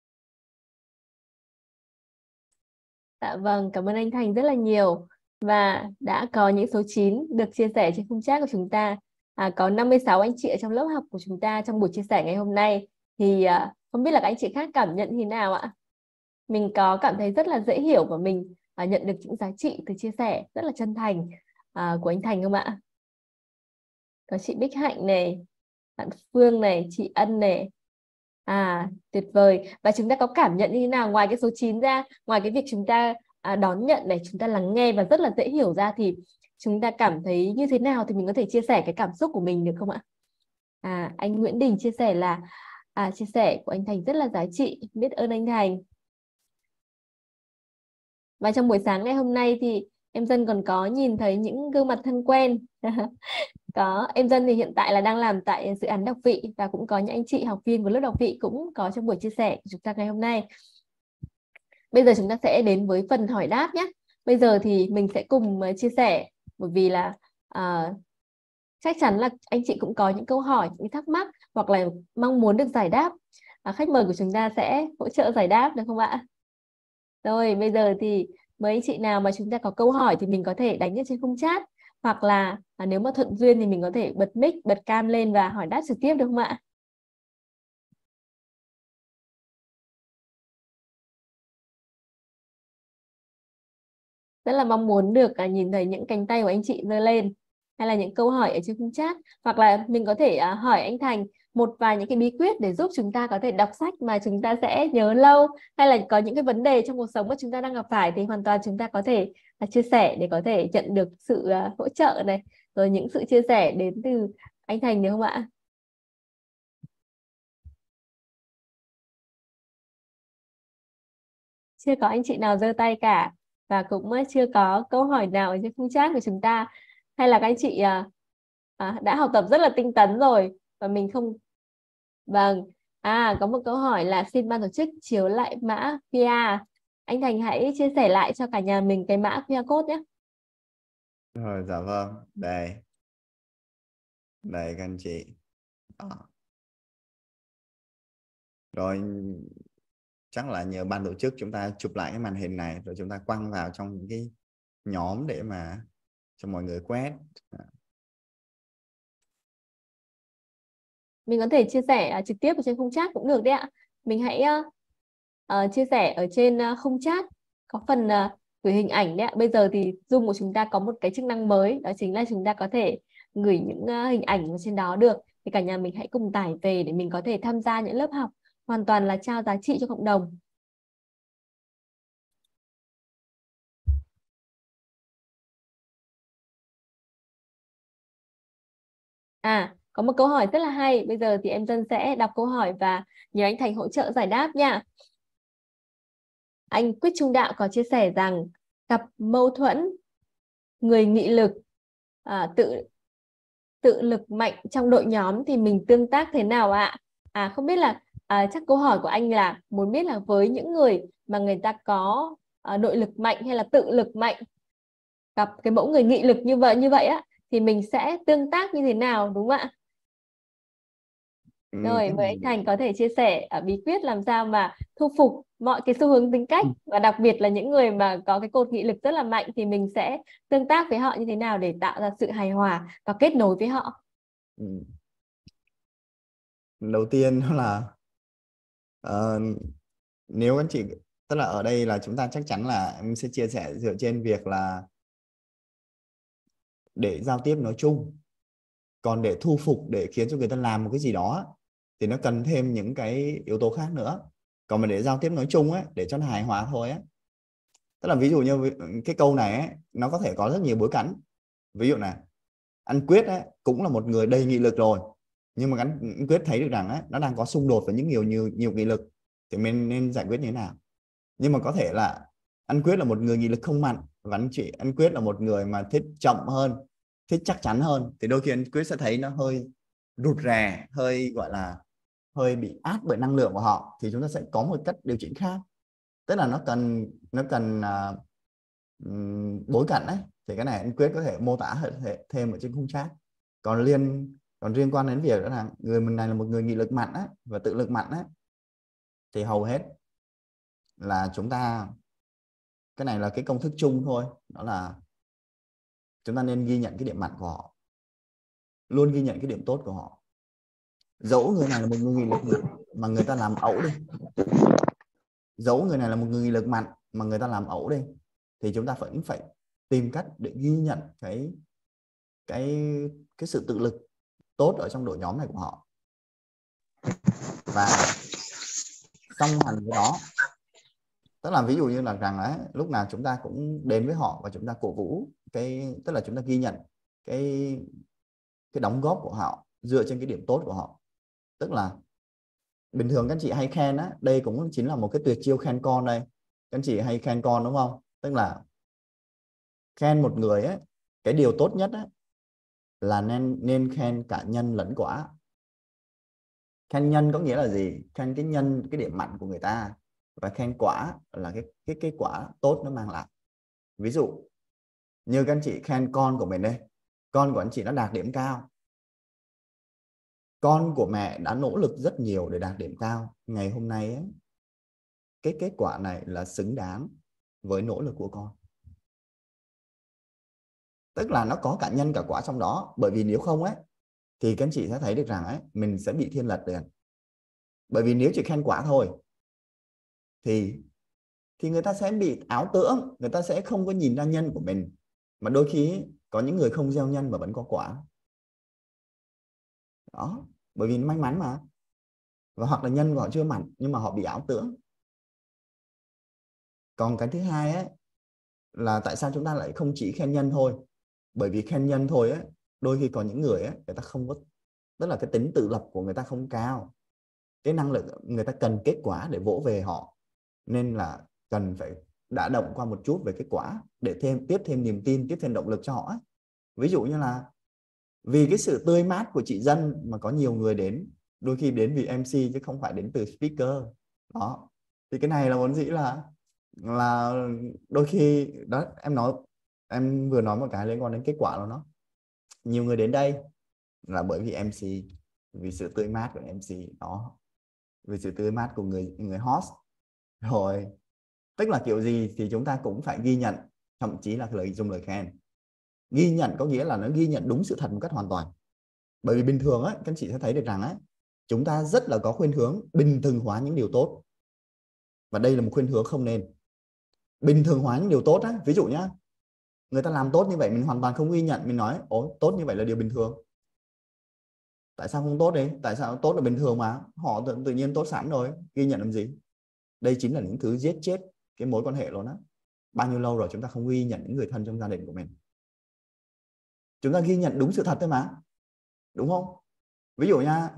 Dạ vâng, cảm ơn anh Thành rất là nhiều. Và đã có những số 9 được chia sẻ trên khung chat của chúng ta. Có 56 anh chị ở trong lớp học của chúng ta trong buổi chia sẻ ngày hôm nay. Thì không biết là các anh chị khác cảm nhận như thế nào ạ? Mình có cảm thấy rất là dễ hiểu và mình nhận được những giá trị từ chia sẻ rất là chân thành của anh Thành không ạ? Có chị Bích Hạnh này, bạn Phương này, chị Ân này. Tuyệt vời. Và chúng ta có cảm nhận như thế nào ngoài cái số 9 ra, ngoài cái việc chúng ta đón nhận này, chúng ta lắng nghe và rất là dễ hiểu ra, thì chúng ta cảm thấy như thế nào thì mình có thể chia sẻ cái cảm xúc của mình được không ạ? Anh Nguyễn Đình chia sẻ là chia sẻ của anh Thành rất là giá trị, biết ơn anh Thành. Và trong buổi sáng ngày hôm nay thì em Dân còn có nhìn thấy những gương mặt thân quen. Có, em Dân thì hiện tại là đang làm tại dự án đọc vị, và cũng có những anh chị học viên của lớp đọc vị cũng có trong buổi chia sẻ của chúng ta ngày hôm nay. Bây giờ chúng ta sẽ đến với phần hỏi đáp nhé. Bây giờ thì mình sẽ cùng chia sẻ, bởi vì là chắc chắn là anh chị cũng có những câu hỏi, những thắc mắc hoặc là mong muốn được giải đáp. Khách mời của chúng ta sẽ hỗ trợ giải đáp được không ạ? Rồi, bây giờ thì mấy anh chị nào mà chúng ta có câu hỏi thì mình có thể đánh ở trên khung chat, hoặc là nếu mà thuận duyên thì mình có thể bật mic, bật cam lên và hỏi đáp trực tiếp được không ạ? Rất là mong muốn được nhìn thấy những cánh tay của anh chị giơ lên, hay là những câu hỏi ở trên khung chat, hoặc là mình có thể hỏi anh Thành một vài những cái bí quyết để giúp chúng ta có thể đọc sách mà chúng ta sẽ nhớ lâu, hay là có những cái vấn đề trong cuộc sống mà chúng ta đang gặp phải thì hoàn toàn chúng ta có thể chia sẻ để có thể nhận được sự hỗ trợ này, rồi những sự chia sẻ đến từ anh Thành được không ạ? Chưa có anh chị nào giơ tay cả, và cũng chưa có câu hỏi nào ở trên khung chat của chúng ta, hay là các anh chị đã học tập rất là tinh tấn rồi và mình không. Vâng, có một câu hỏi là xin ban tổ chức chiếu lại mã QR. Anh Thành hãy chia sẻ lại cho cả nhà mình cái mã QR code nhé. Rồi, dạ vâng, đây các anh chị. Rồi, chắc là nhờ ban tổ chức chúng ta chụp lại cái màn hình này rồi chúng ta quăng vào trong những cái nhóm để mà cho mọi người quét. Mình có thể chia sẻ trực tiếp ở trên khung chat cũng được đấy ạ. Mình hãy chia sẻ ở trên khung chat, có phần gửi hình ảnh đấy ạ. Bây giờ thì Zoom của chúng ta có một cái chức năng mới, đó chính là chúng ta có thể gửi những hình ảnh vào trên đó được. Thì cả nhà mình hãy cùng tải về để mình có thể tham gia những lớp học hoàn toàn là trao giá trị cho cộng đồng. Có một câu hỏi rất là hay. Bây giờ thì em Dân sẽ đọc câu hỏi và nhờ anh Thành hỗ trợ giải đáp nha. Anh Quyết Trung Đạo có chia sẻ rằng gặp mâu thuẫn, người nghị lực, tự lực mạnh trong đội nhóm thì mình tương tác thế nào ạ? Không biết là chắc câu hỏi của anh là muốn biết là với những người mà người ta có nội lực mạnh hay là tự lực mạnh, gặp cái mẫu người nghị lực như vậy á, thì mình sẽ tương tác như thế nào, đúng không ạ? Rồi, mời anh Thành có thể chia sẻ bí quyết làm sao mà thu phục mọi cái xu hướng tính cách, và đặc biệt là những người mà có cái cột nghị lực rất là mạnh thì mình sẽ tương tác với họ như thế nào để tạo ra sự hài hòa và kết nối với họ. Đầu tiên đó là nếu anh chị, tức là ở đây là chúng ta chắc chắn là em sẽ chia sẻ dựa trên việc là để giao tiếp nói chung, còn để thu phục, để khiến cho người ta làm một cái gì đó thì nó cần thêm những cái yếu tố khác nữa. Còn mà để giao tiếp nói chung ấy, để cho nó hài hòa thôi ấy, tức là ví dụ như cái câu này ấy, nó có thể có rất nhiều bối cảnh. Ví dụ này, anh Quyết ấy, cũng là một người đầy nghị lực rồi, nhưng mà anh Quyết thấy được rằng ấy, nó đang có xung đột với những nhiều nghị lực, thì mình nên giải quyết như thế nào. Nhưng mà có thể là anh Quyết là một người nghị lực không mạnh, và anh Quyết là một người mà thích chậm hơn, thích chắc chắn hơn, thì đôi khi anh Quyết sẽ thấy nó hơi rụt rè, hơi gọi là hơi bị át bởi năng lượng của họ, thì chúng ta sẽ có một cách điều chỉnh khác. Tức là nó cần bối cảnh ấy, thì cái này anh Quyết có thể mô tả thêm ở trên khung chat. Còn liên quan đến việc đó là người mình này là một người nghị lực mạnh ấy, và tự lực mạnh ấy, thì hầu hết là chúng ta, cái này là cái công thức chung thôi, đó là chúng ta nên ghi nhận cái điểm mạnh của họ, luôn ghi nhận cái điểm tốt của họ. Dẫu người này là một người nghị lực mạnh mà người ta làm ẩu đi, dẫu người này là một người nghị lực mạnh mà người ta làm ẩu đi, thì chúng ta vẫn phải tìm cách để ghi nhận cái sự tự lực tốt ở trong đội nhóm này của họ. Và song hành với đó, tức là ví dụ như là rằng ấy, lúc nào chúng ta cũng đến với họ và chúng ta cổ vũ tức là chúng ta ghi nhận cái đóng góp của họ dựa trên cái điểm tốt của họ. Tức là bình thường các anh chị hay khen á, đây cũng chính là một cái tuyệt chiêu khen con đây. Các anh chị hay khen con đúng không? Tức là khen một người ấy, cái điều tốt nhất ấy, là nên khen cả nhân lẫn quả. Khen nhân có nghĩa là gì? Khen cái nhân, cái điểm mạnh của người ta, và khen quả là cái quả tốt nó mang lại. Ví dụ như các anh chị khen con của mình đây, con của anh chị nó đạt điểm cao, con của mẹ đã nỗ lực rất nhiều để đạt điểm cao, ngày hôm nay ấy, cái kết quả này là xứng đáng với nỗ lực của con. Tức là nó có cả nhân cả quả trong đó, bởi vì nếu không ấy thì các anh chị sẽ thấy được rằng ấy, mình sẽ bị thiên lệch liền. Bởi vì nếu chỉ khen quả thôi thì người ta sẽ bị ảo tưởng, người ta sẽ không có nhìn ra nhân của mình. Mà đôi khi có những người không gieo nhân mà vẫn có quả đó, bởi vì may mắn mà, và hoặc là nhân của họ chưa mạnh nhưng mà họ bị ảo tưởng. Còn cái thứ hai ấy là tại sao chúng ta lại không chỉ khen nhân thôi? Bởi vì khen nhân thôi ấy, đôi khi có những người ấy, người ta không có, tức là cái tính tự lập của người ta không cao, cái năng lực người ta cần kết quả để vỗ về họ, nên là cần phải đả động qua một chút về kết quả để tiếp thêm niềm tin, tiếp thêm động lực cho họ ấy. Ví dụ như là vì cái sự tươi mát của chị Dân mà có nhiều người đến, đôi khi đến vì MC chứ không phải đến từ speaker đó. Thì cái này là vốn dĩ là đôi khi đó, em vừa nói một cái liên quan đến kết quả của nó. Nhiều người đến đây là bởi vì MC, vì sự tươi mát của MC đó, vì sự tươi mát của người host. Rồi tức là kiểu gì thì chúng ta cũng phải ghi nhận, thậm chí là dùng lời khen. Ghi nhận có nghĩa là nó ghi nhận đúng sự thật một cách hoàn toàn. Bởi vì bình thường ấy, các anh chị sẽ thấy được rằng ấy, chúng ta rất là có khuynh hướng bình thường hóa những điều tốt, và đây là một khuynh hướng không nên. Bình thường hóa những điều tốt á, ví dụ nhá, người ta làm tốt như vậy mình hoàn toàn không ghi nhận, mình nói ồ tốt như vậy là điều bình thường, tại sao không tốt đi, tại sao tốt là bình thường mà, họ tự nhiên tốt sẵn rồi, ghi nhận làm gì. Đây chính là những thứ giết chết cái mối quan hệ luôn á. Bao nhiêu lâu rồi chúng ta không ghi nhận những người thân trong gia đình của mình, chúng ta ghi nhận đúng sự thật thôi mà, đúng không? Ví dụ nha,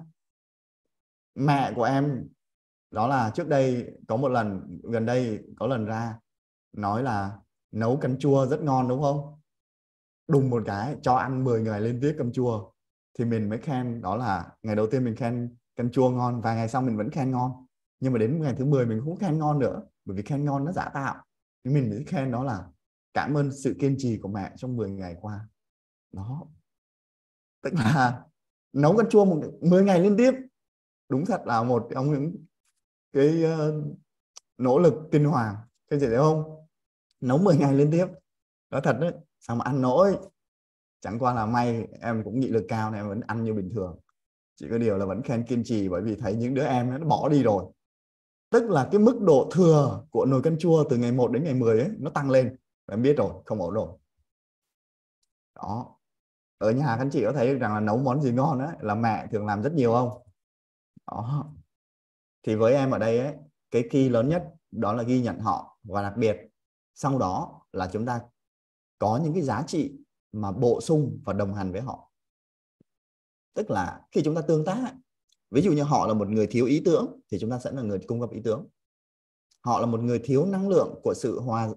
mẹ của em đó là trước đây có một lần, gần đây có lần ra nói là nấu canh chua rất ngon đúng không, đùng một cái cho ăn 10 ngày liên tiếp canh chua, thì mình mới khen. Đó là ngày đầu tiên mình khen canh chua ngon, vài ngày sau mình vẫn khen ngon, nhưng mà đến ngày thứ 10 mình không khen ngon nữa, bởi vì khen ngon nó giả tạo. Nhưng mình mới khen đó là cảm ơn sự kiên trì của mẹ trong 10 ngày qua đó. Tức là nấu canh chua 10 ngày liên tiếp, đúng thật là một trong những cái nỗ lực kinh hoàng. Các chị thấy không, nấu 10 ngày liên tiếp đó, thật đấy, sao mà ăn nổi. Chẳng qua là may em cũng nghị lực cao nên em vẫn ăn như bình thường, chỉ có điều là vẫn khen kiên trì, bởi vì thấy những đứa em nó bỏ đi rồi. Tức là cái mức độ thừa của nồi canh chua từ ngày 1 đến ngày 10 ấy, nó tăng lên, em biết rồi, không ổn rồi đó. Ở nhà các anh chị có thấy rằng là nấu món gì ngon ấy là mẹ thường làm rất nhiều không đó. Thì với em ở đây ấy, cái key lớn nhất đó là ghi nhận họ, và đặc biệt sau đó là chúng ta có những cái giá trị mà bổ sung và đồng hành với họ. Tức là khi chúng ta tương tác, ví dụ như họ là một người thiếu ý tưởng thì chúng ta sẽ là người cung cấp ý tưởng. Họ là một người thiếu năng lượng của sự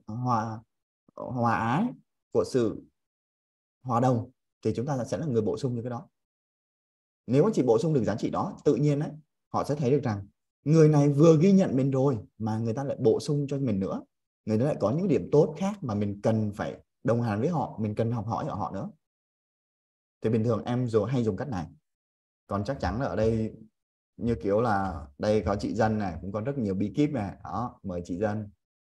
hòa ái, của sự hòa đồng, thì chúng ta sẽ là người bổ sung những cái đó. Nếu mà chỉ bổ sung được giá trị đó, tự nhiên đấy, họ sẽ thấy được rằng người này vừa ghi nhận mình rồi mà người ta lại bổ sung cho mình nữa. Người ta lại có những điểm tốt khác mà mình cần phải đồng hành với họ, mình cần học hỏi ở họ nữa. Thì bình thường em hay dùng cách này. Còn chắc chắn là ở đây như kiểu là đây có chị Dân này, cũng có rất nhiều bí kíp này. Đó, mời chị Dân.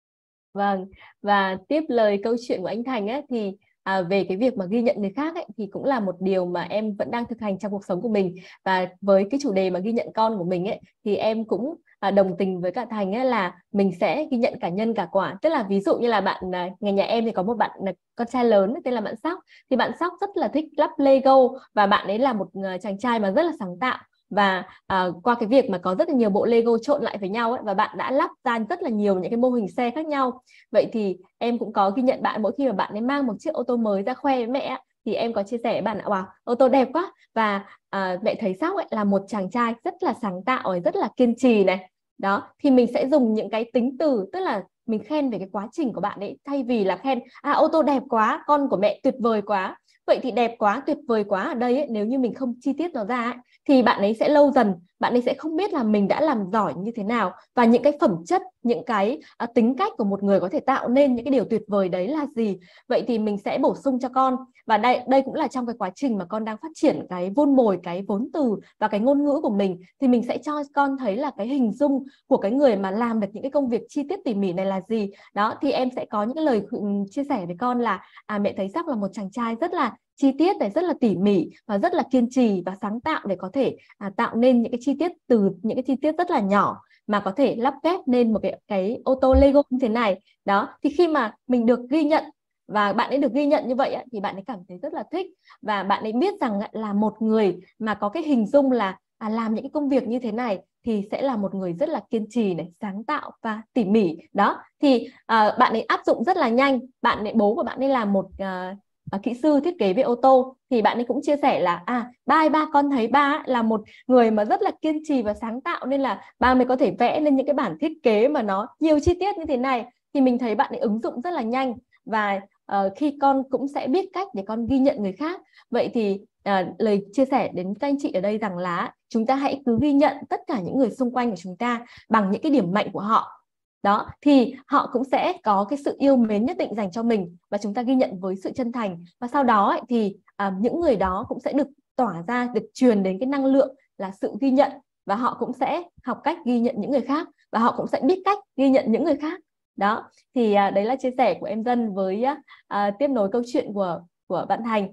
Vâng, và tiếp lời câu chuyện của anh Thành ấy, thì về cái việc mà ghi nhận người khác ấy, thì cũng là một điều mà em vẫn đang thực hành trong cuộc sống của mình. Và với cái chủ đề mà ghi nhận con của mình ấy, thì em cũng đồng tình với cả Thành ấy, là mình sẽ ghi nhận cả nhân cả quả. Tức là ví dụ như là ngày nhà em thì có một bạn con trai lớn tên là bạn Sóc. Thì bạn Sóc rất là thích lắp Lego, và bạn ấy là một chàng trai mà rất là sáng tạo. Và qua cái việc mà có rất là nhiều bộ Lego trộn lại với nhau ấy, và bạn đã lắp ra rất là nhiều những cái mô hình xe khác nhau. Vậy thì em cũng có ghi nhận bạn mỗi khi mà bạn ấy mang một chiếc ô tô mới ra khoe với mẹ, thì em có chia sẻ với bạn, wow, ô tô đẹp quá. Và mẹ thấy Sóc ấy là một chàng trai rất là sáng tạo, rất là kiên trì này. Đó, thì mình sẽ dùng những cái tính từ, tức là mình khen về cái quá trình của bạn ấy, thay vì là khen ô tô đẹp quá, con của mẹ tuyệt vời quá. Vậy thì đẹp quá, tuyệt vời quá ở đây ấy, nếu như mình không chi tiết nó ra ấy, thì bạn ấy sẽ lâu dần, bạn ấy sẽ không biết là mình đã làm giỏi như thế nào, và những cái phẩm chất, những cái tính cách của một người có thể tạo nên những cái điều tuyệt vời đấy là gì. Vậy thì mình sẽ bổ sung cho con. Và đây cũng là trong cái quá trình mà con đang phát triển cái vôn mồi, cái vốn từ và cái ngôn ngữ của mình, thì mình sẽ cho con thấy là cái hình dung của cái người mà làm được những cái công việc chi tiết tỉ mỉ này là gì. Đó, thì em sẽ có những cái lời chia sẻ với con là mẹ thấy Sóc là một chàng trai rất là chi tiết này, rất là tỉ mỉ và rất là kiên trì và sáng tạo, để có thể tạo nên những cái chi tiết từ những cái chi tiết rất là nhỏ mà có thể lắp ghép nên một cái ô tô Lego như thế này. Đó, thì khi mà mình được ghi nhận và bạn ấy được ghi nhận như vậy thì bạn ấy cảm thấy rất là thích, và bạn ấy biết rằng là một người mà có cái hình dung là làm những cái công việc như thế này thì sẽ là một người rất là kiên trì này, sáng tạo và tỉ mỉ. Đó, thì bạn ấy áp dụng rất là nhanh. Bố của bạn ấy là một kỹ sư thiết kế về ô tô, thì bạn ấy cũng chia sẻ là ba con thấy ba là một người mà rất là kiên trì và sáng tạo, nên là ba mới có thể vẽ lên những cái bản thiết kế mà nó nhiều chi tiết như thế này. Thì mình thấy bạn ấy ứng dụng rất là nhanh, và khi con cũng sẽ biết cách để con ghi nhận người khác. Vậy thì lời chia sẻ đến các anh chị ở đây rằng là chúng ta hãy cứ ghi nhận tất cả những người xung quanh của chúng ta bằng những cái điểm mạnh của họ. Đó, thì họ cũng sẽ có cái sự yêu mến nhất định dành cho mình, và chúng ta ghi nhận với sự chân thành. Và sau đó thì những người đó cũng sẽ được tỏa ra, được truyền đến cái năng lượng là sự ghi nhận, và họ cũng sẽ học cách ghi nhận những người khác, và họ cũng sẽ biết cách ghi nhận những người khác. Đó, thì đấy là chia sẻ của em Dân với tiếp nối câu chuyện của bạn Thành.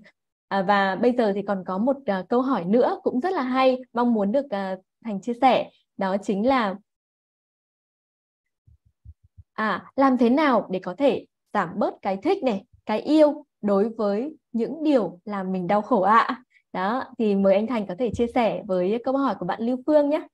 Và bây giờ thì còn có một câu hỏi nữa cũng rất là hay, mong muốn được Thành chia sẻ. Đó chính là làm thế nào để có thể giảm bớt cái thích này, cái yêu đối với những điều làm mình đau khổ ạ? Đó, thì mời anh Thành có thể chia sẻ với câu hỏi của bạn Lưu Phương nhé.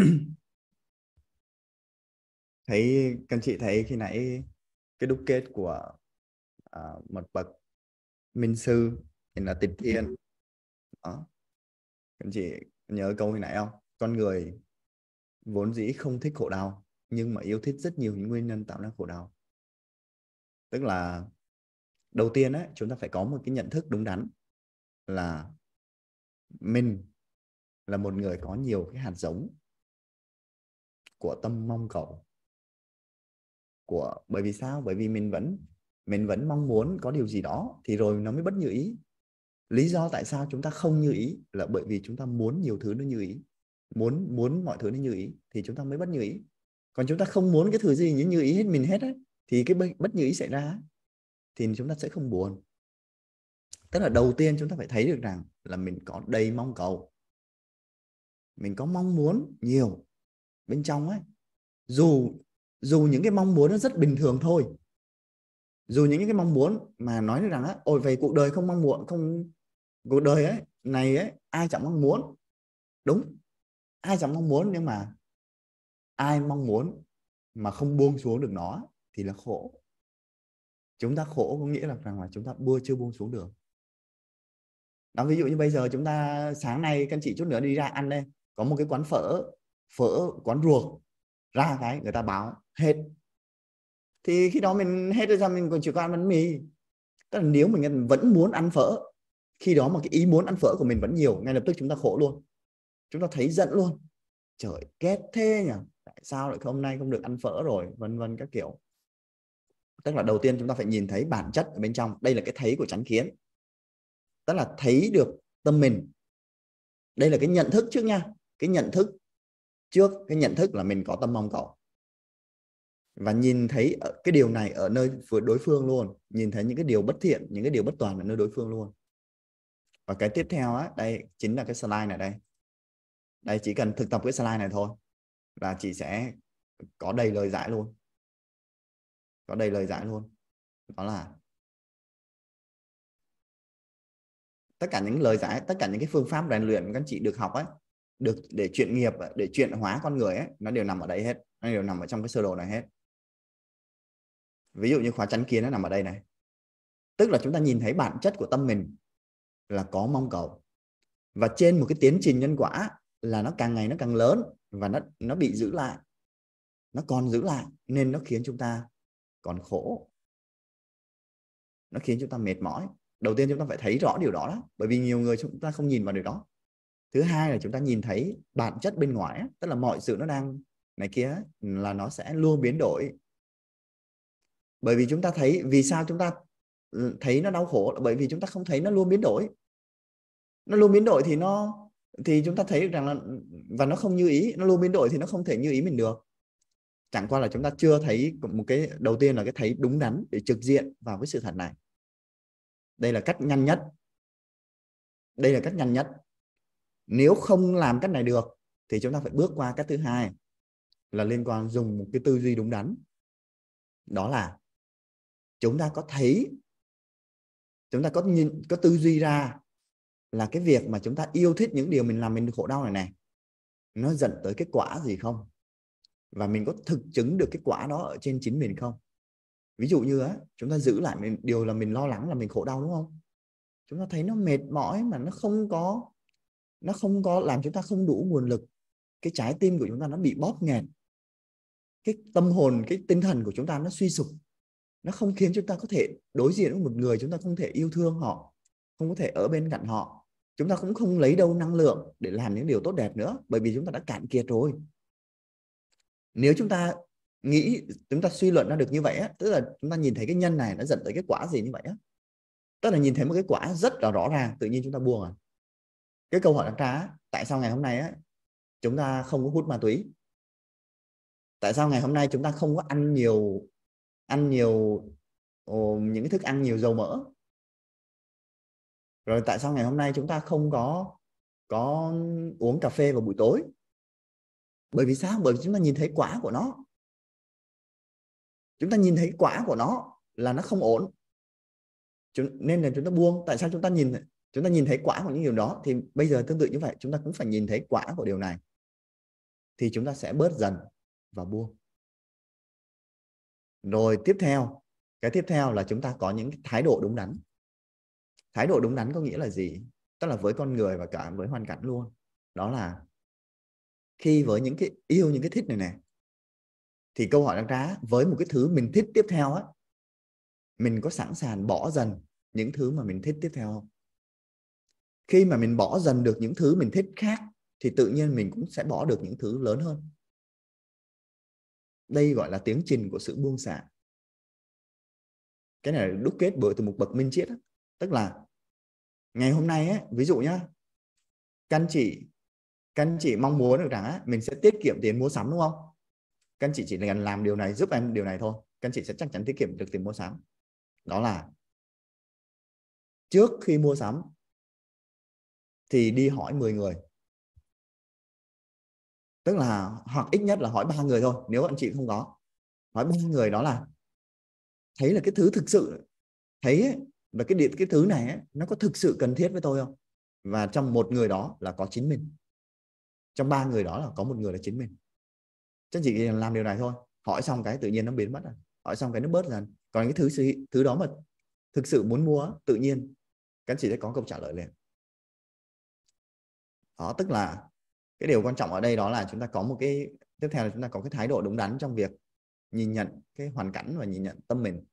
Thấy các chị thấy khi nãy cái đúc kết của một bậc minh sư thì là Tịch Thiên. Đó, các chị nhớ câu hồi nãy không? Con người vốn dĩ không thích khổ đau, nhưng mà yêu thích rất nhiều những nguyên nhân tạo ra khổ đau. Tức là đầu tiên ấy, chúng ta phải có một cái nhận thức đúng đắn là mình là một người có nhiều cái hạt giống của tâm mong cầu. Bởi vì sao? Bởi vì mình vẫn mong muốn có điều gì đó thì rồi nó mới bất như ý. Lý do tại sao chúng ta không như ý là bởi vì chúng ta muốn nhiều thứ nó như ý, muốn mọi thứ nó như ý thì chúng ta mới bất như ý. Còn chúng ta không muốn cái thứ gì như ý hết mình hết ấy, thì cái bất như ý xảy ra thì chúng ta sẽ không buồn. Tức là đầu tiên chúng ta phải thấy được rằng là mình có đầy mong cầu, mình có mong muốn nhiều bên trong ấy. Dù những cái mong muốn nó rất bình thường thôi, dù những cái mong muốn mà nói rằng á, ôi về cuộc đời không mong muốn, không, cuộc đời ấy này ấy ai chẳng mong muốn, đúng, ai chẳng mong muốn, nhưng mà ai mong muốn mà không buông xuống được nó thì là khổ. Chúng ta khổ có nghĩa là rằng là chúng ta chưa buông xuống được. Đó, ví dụ như bây giờ chúng ta sáng nay các anh chị chút nữa đi ra ăn đây, có một cái quán phở quán ruột, ra cái người ta báo hết, thì khi đó mình hết rồi, ra mình còn chỉ có ăn bánh mì. Tức là nếu mình vẫn muốn ăn phở, khi đó mà cái ý muốn ăn phở của mình vẫn nhiều, ngay lập tức chúng ta khổ luôn, chúng ta thấy giận luôn, trời ghét thế nhỉ, tại sao lại hôm nay không được ăn phở rồi, vân vân các kiểu. Tức là đầu tiên chúng ta phải nhìn thấy bản chất ở bên trong, đây là cái thấy của chánh kiến, tức là thấy được tâm mình. Đây là cái nhận thức trước nha, cái nhận thức trước, cái nhận thức là mình có tâm mong cầu, và nhìn thấy cái điều này ở nơi đối phương luôn, nhìn thấy những cái điều bất thiện, những cái điều bất toàn ở nơi đối phương luôn. Và cái tiếp theo á, đây chính là cái slide này đây. Đây chỉ cần thực tập cái slide này thôi là chị sẽ có đầy lời giải luôn. Có đầy lời giải luôn. Đó là tất cả những lời giải, tất cả những cái phương pháp rèn luyện các anh chị được học ấy, được để chuyển nghiệp, để chuyển hóa con người ấy, nó đều nằm ở đây hết, nó đều nằm ở trong cái sơ đồ này hết. Ví dụ như khóa chánh kiến nó nằm ở đây này. Tức là chúng ta nhìn thấy bản chất của tâm mình là có mong cầu, và trên một cái tiến trình nhân quả là nó càng ngày nó càng lớn, và nó bị giữ lại, nó còn giữ lại, nên nó khiến chúng ta còn khổ, nó khiến chúng ta mệt mỏi. Đầu tiên chúng ta phải thấy rõ điều đó, bởi vì nhiều người chúng ta không nhìn vào điều đó. Thứ hai là chúng ta nhìn thấy bản chất bên ngoài, tức là mọi sự nó đang này kia là nó sẽ luôn biến đổi. Bởi vì chúng ta thấy, vì sao chúng ta thấy nó đau khổ, là bởi vì chúng ta không thấy nó luôn biến đổi. Nó luôn biến đổi thì chúng ta thấy rằng là, và nó không như ý, nó luôn biến đổi thì nó không thể như ý mình được. Chẳng qua là chúng ta chưa thấy một cái, đầu tiên là cái thấy đúng đắn để trực diện vào với sự thật này. Đây là cách nhanh nhất. Đây là cách nhanh nhất. Nếu không làm cách này được thì chúng ta phải bước qua cách thứ hai, là liên quan dùng một cái tư duy đúng đắn. Đó là chúng ta có thấy, chúng ta có tư duy ra là cái việc mà chúng ta yêu thích những điều mình làm mình khổ đau này nó dẫn tới kết quả gì không, và mình có thực chứng được cái quả đó ở trên chính mình không. Ví dụ như á, chúng ta giữ lại điều là mình lo lắng là mình khổ đau, đúng không? Chúng ta thấy nó mệt mỏi mà nó không có làm chúng ta không đủ nguồn lực, cái trái tim của chúng ta nó bị bóp nghẹt, cái tâm hồn, cái tinh thần của chúng ta nó suy sụp, nó không khiến chúng ta có thể đối diện với một người, chúng ta không thể yêu thương họ, không có thể ở bên cạnh họ, chúng ta cũng không lấy đâu năng lượng để làm những điều tốt đẹp nữa, bởi vì chúng ta đã cạn kiệt rồi. Nếu chúng ta nghĩ, chúng ta suy luận ra được như vậy á, tức là chúng ta nhìn thấy cái nhân này nó dẫn tới cái quả gì như vậy á, tức là nhìn thấy một cái quả rất là rõ ràng, tự nhiên chúng ta buông à. Cái câu hỏi đặt ra, tại sao ngày hôm nay á chúng ta không có hút ma túy? Tại sao ngày hôm nay chúng ta không có ăn nhiều những cái thức ăn nhiều dầu mỡ? Rồi tại sao ngày hôm nay chúng ta không có uống cà phê vào buổi tối? Bởi vì sao? Bởi vì chúng ta nhìn thấy quả của nó. Chúng ta nhìn thấy quả của nó là nó không ổn, nên là chúng ta buông. Tại sao chúng ta nhìn thấy quả của những điều đó? Thì bây giờ tương tự như vậy, chúng ta cũng phải nhìn thấy quả của điều này, thì chúng ta sẽ bớt dần và buông. Rồi cái tiếp theo là chúng ta có những thái độ đúng đắn. Thái độ đúng đắn có nghĩa là gì? Tức là với con người và cả với hoàn cảnh luôn. Đó là khi với những cái yêu, những cái thích này thì câu hỏi đặt ra, với một cái thứ mình thích tiếp theo á, mình có sẵn sàng bỏ dần những thứ mà mình thích tiếp theo không? Khi mà mình bỏ dần được những thứ mình thích khác thì tự nhiên mình cũng sẽ bỏ được những thứ lớn hơn. Đây gọi là tiến trình của sự buông xả. Cái này là đúc kết bởi từ một bậc minh triết. Tức là ngày hôm nay ấy, ví dụ nhá, các anh chị mong muốn được rằng á, mình sẽ tiết kiệm tiền mua sắm, đúng không? Các anh chị chỉ cần làm điều này, giúp em điều này thôi, các anh chị sẽ chắc chắn tiết kiệm được tiền mua sắm. Đó là trước khi mua sắm thì đi hỏi 10 người. Tức là hoặc ít nhất là hỏi 3 người thôi, nếu anh chị không có, hỏi 3 người, đó là thấy là cái thứ thực sự, thấy ấy, là cái thứ này ấy, nó có thực sự cần thiết với tôi không? Và trong một người đó là có chính mình, trong 3 người đó là có một người là chính mình. Chắc chỉ làm điều này thôi, hỏi xong cái tự nhiên nó biến mất rồi, hỏi xong cái nó bớt dần. Còn cái thứ đó mà thực sự muốn mua, tự nhiên các chị sẽ có câu trả lời liền. Đó, tức là cái điều quan trọng ở đây đó là chúng ta có một cái, tiếp theo là chúng ta có cái thái độ đúng đắn trong việc nhìn nhận cái hoàn cảnh và nhìn nhận tâm mình.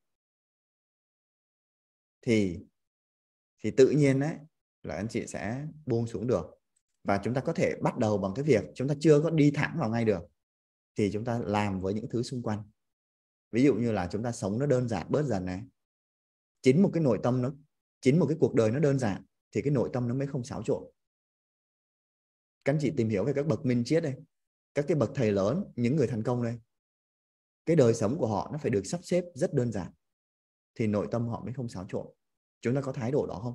Thì tự nhiên đấy là anh chị sẽ buông xuống được. Và chúng ta có thể bắt đầu bằng cái việc chúng ta chưa có đi thẳng vào ngay được, thì chúng ta làm với những thứ xung quanh. Ví dụ như là chúng ta sống nó đơn giản bớt dần này. Chính một cái cuộc đời nó đơn giản thì cái nội tâm nó mới không xáo trộn. Các anh chị tìm hiểu về các bậc minh triết đây, các cái bậc thầy lớn, những người thành công đây, cái đời sống của họ nó phải được sắp xếp rất đơn giản thì nội tâm họ mới không xáo trộn. Chúng ta có thái độ đó không?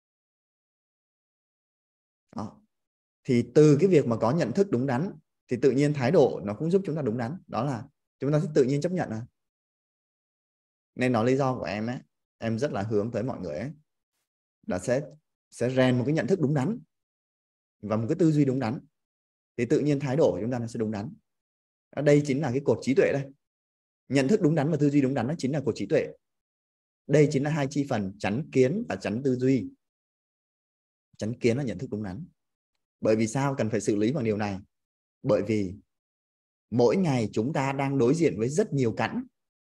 Đó. Thì từ cái việc mà có nhận thức đúng đắn thì tự nhiên thái độ nó cũng giúp chúng ta đúng đắn. Đó là chúng ta sẽ tự nhiên chấp nhận. Nên đó lý do của em ấy, em rất là hướng tới mọi người ấy, là sẽ rèn một cái nhận thức đúng đắn và một cái tư duy đúng đắn, thì tự nhiên thái độ của chúng ta nó sẽ đúng đắn. Đây chính là cái cột trí tuệ đây. Nhận thức đúng đắn và tư duy đúng đắn nó chính là cột trí tuệ. Đây chính là hai chi phần chánh kiến và chánh tư duy. Chánh kiến là nhận thức đúng đắn. Bởi vì sao cần phải xử lý bằng điều này? Bởi vì mỗi ngày chúng ta đang đối diện với rất nhiều cảnh.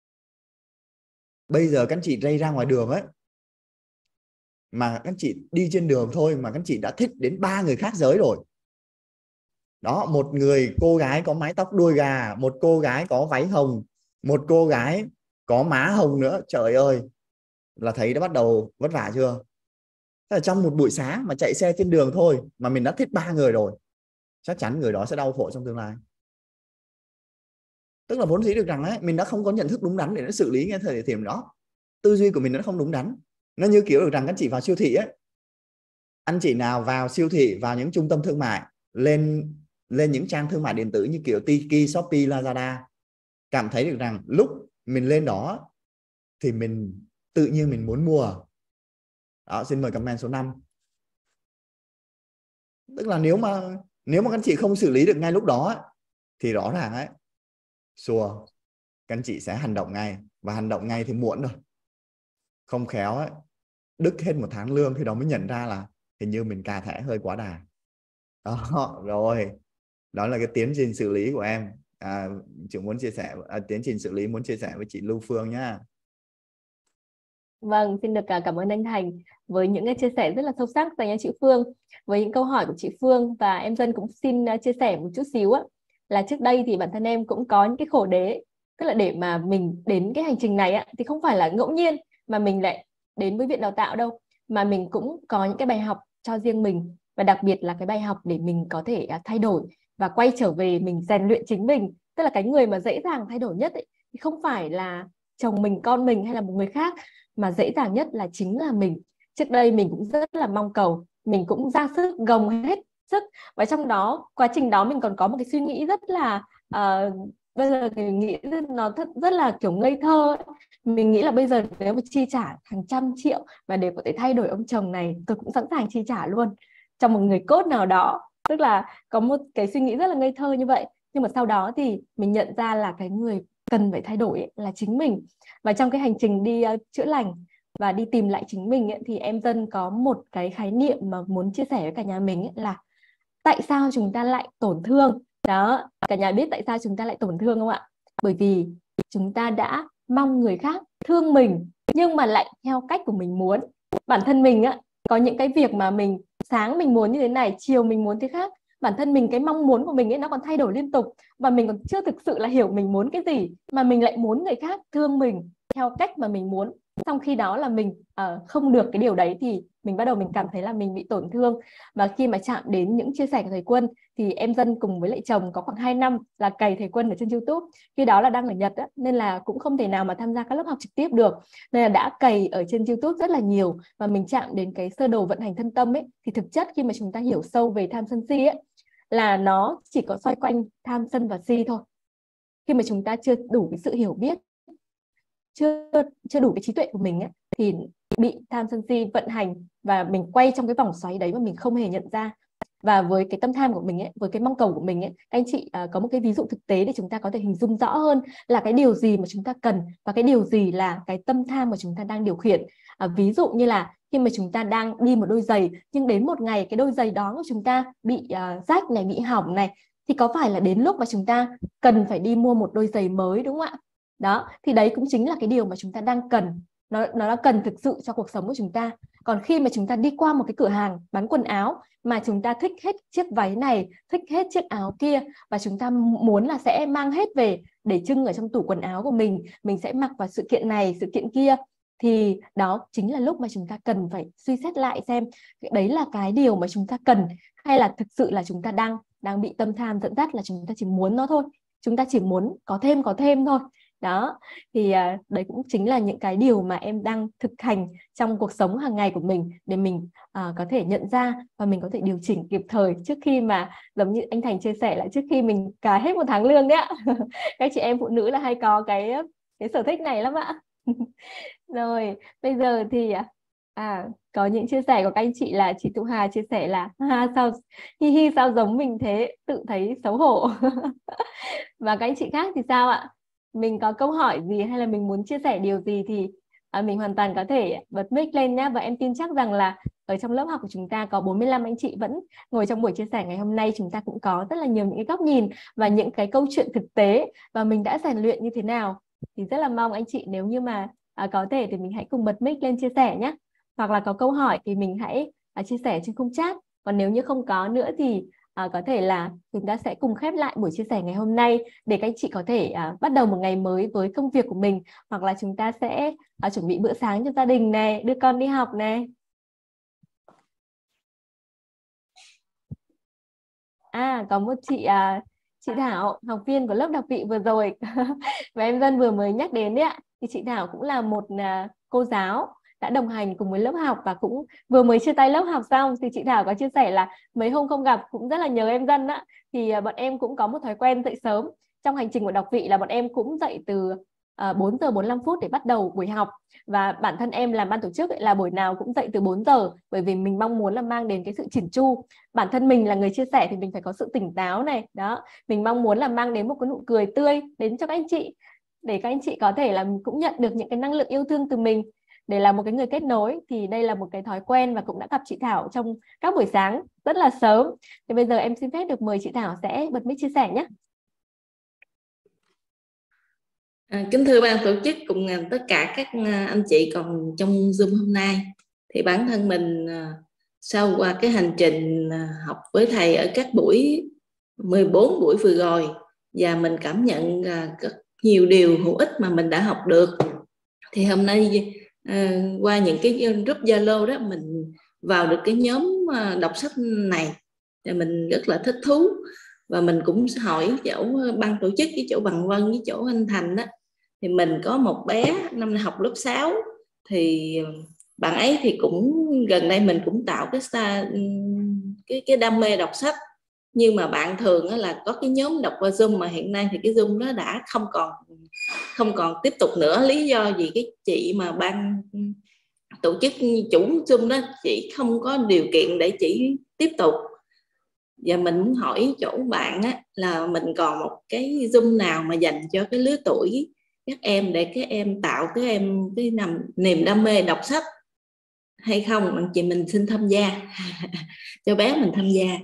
Bây giờ các anh chị ra ngoài đường ấy, mà các anh chị đi trên đường thôi mà các anh chị đã thích đến 3 người khác giới rồi. Đó, một người cô gái có mái tóc đuôi gà, một cô gái có váy hồng, một cô gái có má hồng nữa. Trời ơi, là thấy đã bắt đầu vất vả chưa? Thế là trong một buổi sáng mà chạy xe trên đường thôi mà mình đã thích 3 người rồi, chắc chắn người đó sẽ đau khổ trong tương lai. Tức là vốn dĩ được rằng ấy, mình đã không có nhận thức đúng đắn để nó xử lý ngay thời điểm đó. Tư duy của mình nó không đúng đắn. Nó như kiểu được rằng các chị vào siêu thị ấy, anh chị nào vào siêu thị, vào những trung tâm thương mại, lên những trang thương mại điện tử như kiểu Tiki, Shopee, Lazada, cảm thấy được rằng lúc mình lên đó thì mình tự nhiên mình muốn mua. Đó, xin mời comment số 5. Tức là nếu mà các anh chị không xử lý được ngay lúc đó thì rõ ràng ấy, xua, các anh chị sẽ hành động ngay, và hành động ngay thì muộn rồi. Không khéo ấy, đứt hết một tháng lương thì đó mới nhận ra là hình như mình cà thẻ hơi quá đà. Đó, rồi. Đó là cái tiến trình xử lý của em. Chị muốn chia sẻ tiến trình xử lý muốn chia sẻ với chị Lưu Phương nhá. Vâng, xin được cảm ơn anh Thành với những cái chia sẻ rất là sâu sắc dành cho chị Phương. Với những câu hỏi của chị Phương, và em Dân cũng xin chia sẻ một chút xíu á, là trước đây thì bản thân em cũng có những cái khổ đế, tức là để mà mình đến cái hành trình này á, thì không phải là ngẫu nhiên mà mình lại đến với viện đào tạo đâu, mà mình cũng có những cái bài học cho riêng mình, và đặc biệt là cái bài học để mình có thể thay đổi và quay trở về mình rèn luyện chính mình. Tức là cái người mà dễ dàng thay đổi nhất ấy, thì không phải là chồng mình, con mình hay là một người khác, mà dễ dàng nhất là chính là mình. Trước đây mình cũng rất là mong cầu, mình cũng ra sức gồng hết sức, và trong đó quá trình đó mình còn có một cái suy nghĩ rất là bây giờ thì nghĩ nó rất là kiểu ngây thơ ấy. Mình nghĩ là bây giờ nếu mà chi trả hàng trăm triệu mà để có thể thay đổi ông chồng này, tôi cũng sẵn sàng chi trả luôn trong một người cốt nào đó. Tức là có một cái suy nghĩ rất là ngây thơ như vậy. Nhưng mà sau đó thì mình nhận ra là cái người cần phải thay đổi ấy là chính mình. Và trong cái hành trình đi chữa lành và đi tìm lại chính mình ấy, thì em Dân có một cái khái niệm mà muốn chia sẻ với cả nhà mình ấy, là tại sao chúng ta lại tổn thương. Đó, cả nhà biết tại sao chúng ta lại tổn thương không ạ? Bởi vì chúng ta đã mong người khác thương mình nhưng mà lại theo cách của mình muốn. Bản thân mình á, có những cái việc mà mình sáng mình muốn như thế này, chiều mình muốn thế khác. Bản thân mình cái mong muốn của mình ấy nó còn thay đổi liên tục, và mình còn chưa thực sự là hiểu mình muốn cái gì, mà mình lại muốn người khác thương mình theo cách mà mình muốn. Trong khi đó là mình không được cái điều đấy thì mình bắt đầu mình cảm thấy là mình bị tổn thương. Và khi mà chạm đến những chia sẻ của thầy Quân thì em Dân cùng với lại chồng có khoảng 2 năm là cày thầy Quân ở trên YouTube. Khi đó là đang ở Nhật á, nên là cũng không thể nào mà tham gia các lớp học trực tiếp được, nên là đã cày ở trên YouTube rất là nhiều. Và mình chạm đến cái sơ đồ vận hành thân tâm ấy, thì thực chất khi mà chúng ta hiểu sâu về tham sân si ấy, là nó chỉ có xoay quanh tham sân và si thôi. Khi mà chúng ta chưa đủ cái sự hiểu biết, chưa đủ cái trí tuệ của mình ấy, thì bị tham sân si vận hành và mình quay trong cái vòng xoáy đấy mà mình không hề nhận ra. Và với cái tâm tham của mình ấy, với cái mong cầu của mình ấy, các anh chị có một cái ví dụ thực tế để chúng ta có thể hình dung rõ hơn là cái điều gì mà chúng ta cần và cái điều gì là cái tâm tham mà chúng ta đang điều khiển. Ví dụ như là khi mà chúng ta đang đi một đôi giày nhưng đến một ngày cái đôi giày đó của chúng ta bị rách này, bị hỏng này, thì có phải là đến lúc mà chúng ta cần phải đi mua một đôi giày mới, đúng không ạ? Đó, thì đấy cũng chính là cái điều mà chúng ta đang cần. Nó là cần thực sự cho cuộc sống của chúng ta. Còn khi mà chúng ta đi qua một cái cửa hàng bán quần áo mà chúng ta thích hết chiếc váy này, thích hết chiếc áo kia, và chúng ta muốn là sẽ mang hết về để trưng ở trong tủ quần áo của mình sẽ mặc vào sự kiện này, sự kiện kia, thì đó chính là lúc mà chúng ta cần phải suy xét lại xem đấy là cái điều mà chúng ta cần, hay là thực sự là chúng ta đang bị tâm tham dẫn dắt, là chúng ta chỉ muốn nó thôi, chúng ta chỉ muốn có thêm thôi. Đó, thì đấy cũng chính là những cái điều mà em đang thực hành trong cuộc sống hàng ngày của mình, để mình có thể nhận ra và mình có thể điều chỉnh kịp thời trước khi mà, giống như anh Thành chia sẻ, là trước khi mình cài hết một tháng lương đấy ạ. Các chị em phụ nữ là hay có cái sở thích này lắm ạ. Rồi, bây giờ thì có những chia sẻ của các anh chị, là chị Thu Hà chia sẻ là sao hi hi sao giống mình thế, tự thấy xấu hổ. Và các anh chị khác thì sao ạ? Mình có câu hỏi gì hay là mình muốn chia sẻ điều gì thì mình hoàn toàn có thể bật mic lên nhé. Và em tin chắc rằng là ở trong lớp học của chúng ta có 45 anh chị vẫn ngồi trong buổi chia sẻ ngày hôm nay. Chúng ta cũng có rất là nhiều những cái góc nhìn và những cái câu chuyện thực tế, và mình đã rèn luyện như thế nào. Thì rất là mong anh chị nếu như mà có thể thì mình hãy cùng bật mic lên chia sẻ nhé. Hoặc là có câu hỏi thì mình hãy chia sẻ trên khung chat. Còn nếu như không có nữa thì có thể là chúng ta sẽ cùng khép lại buổi chia sẻ ngày hôm nay, để các anh chị có thể bắt đầu một ngày mới với công việc của mình, hoặc là chúng ta sẽ chuẩn bị bữa sáng cho gia đình này, đưa con đi học này. Có một chị Thảo, học viên của lớp đặc vị vừa rồi và em Dân vừa mới nhắc đến đấy ạ. Thì chị Thảo cũng là một cô giáo đã đồng hành cùng với lớp học, và cũng vừa mới chia tay lớp học xong. Thì chị Thảo có chia sẻ là mấy hôm không gặp cũng rất là nhớ em Dân á. Thì bọn em cũng có một thói quen dậy sớm. Trong hành trình của đọc vị là bọn em cũng dậy từ 4 giờ 45 phút để bắt đầu buổi học. Và bản thân em làm ban tổ chức là buổi nào cũng dậy từ 4 giờ, bởi vì mình mong muốn là mang đến cái sự chỉn chu. Bản thân mình là người chia sẻ thì mình phải có sự tỉnh táo này, đó, mình mong muốn là mang đến một cái nụ cười tươi đến cho các anh chị, để các anh chị có thể là cũng nhận được những cái năng lượng yêu thương từ mình, để là một cái người kết nối. Thì đây là một cái thói quen, và cũng đã gặp chị Thảo trong các buổi sáng rất là sớm. Thì bây giờ em xin phép được mời chị Thảo sẽ bật mic chia sẻ nhé. Kính thưa ban tổ chức cùng tất cả các anh chị còn trong Zoom hôm nay, thì bản thân mình sau qua cái hành trình học với thầy ở các buổi 14 buổi vừa rồi, và mình cảm nhận rất nhiều điều hữu ích mà mình đã học được. Thì hôm nay qua những cái group Zalo đó, mình vào được cái nhóm đọc sách này, thì mình rất là thích thú. Và mình cũng hỏi chỗ ban tổ chức, với chỗ Bằng Vân, với chỗ anh Thành đó, thì mình có một bé năm nay học lớp 6, thì bạn ấy thì cũng gần đây mình cũng tạo cái đam mê đọc sách. Nhưng mà bạn thường là có cái nhóm đọc qua Zoom, mà hiện nay thì cái Zoom đó đã không còn tiếp tục nữa. Lý do vì cái chị mà ban tổ chức chủ Zoom đó, chị không có điều kiện để chị tiếp tục. Và mình muốn hỏi chỗ bạn là mình còn một cái Zoom nào mà dành cho cái lứa tuổi các em, để các em tạo cái niềm đam mê đọc sách hay không? Bạn chị mình xin tham gia cho bé mình tham gia.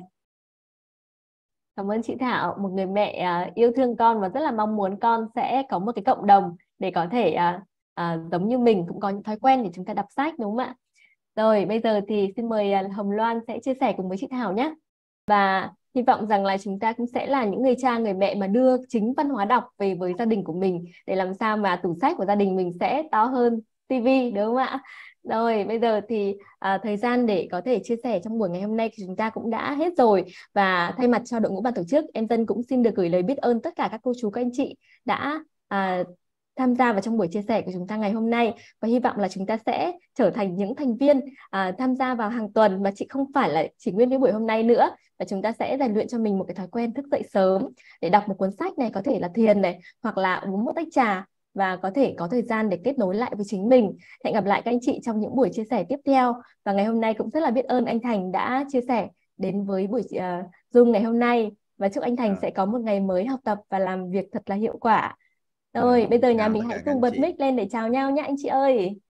Cảm ơn chị Thảo, một người mẹ yêu thương con và rất là mong muốn con sẽ có một cái cộng đồng để có thể giống như mình cũng có những thói quen để chúng ta đọc sách, đúng không ạ? Rồi, bây giờ thì xin mời Hồng Loan sẽ chia sẻ cùng với chị Thảo nhé. Và hy vọng rằng là chúng ta cũng sẽ là những người cha, người mẹ mà đưa chính văn hóa đọc về với gia đình của mình, để làm sao mà tủ sách của gia đình mình sẽ to hơn tivi, đúng không ạ? Rồi, bây giờ thì thời gian để có thể chia sẻ trong buổi ngày hôm nay thì chúng ta cũng đã hết rồi. Và thay mặt cho đội ngũ ban tổ chức, em Dân cũng xin được gửi lời biết ơn tất cả các cô chú, các anh chị đã tham gia vào trong buổi chia sẻ của chúng ta ngày hôm nay. Và hy vọng là chúng ta sẽ trở thành những thành viên tham gia vào hàng tuần, mà chị không phải là chỉ nguyên cái buổi hôm nay nữa. Và chúng ta sẽ rèn luyện cho mình một cái thói quen thức dậy sớm để đọc một cuốn sách này, có thể là thiền này, hoặc là uống một tách trà, và có thể có thời gian để kết nối lại với chính mình. Hẹn gặp lại các anh chị trong những buổi chia sẻ tiếp theo. Và ngày hôm nay cũng rất là biết ơn anh Thành đã chia sẻ đến với buổi Zoom ngày hôm nay. Và chúc anh Thành sẽ có một ngày mới học tập và làm việc thật là hiệu quả. Rồi, bây giờ nhà mình hãy cùng bật mic lên để chào nhau nhé anh chị ơi.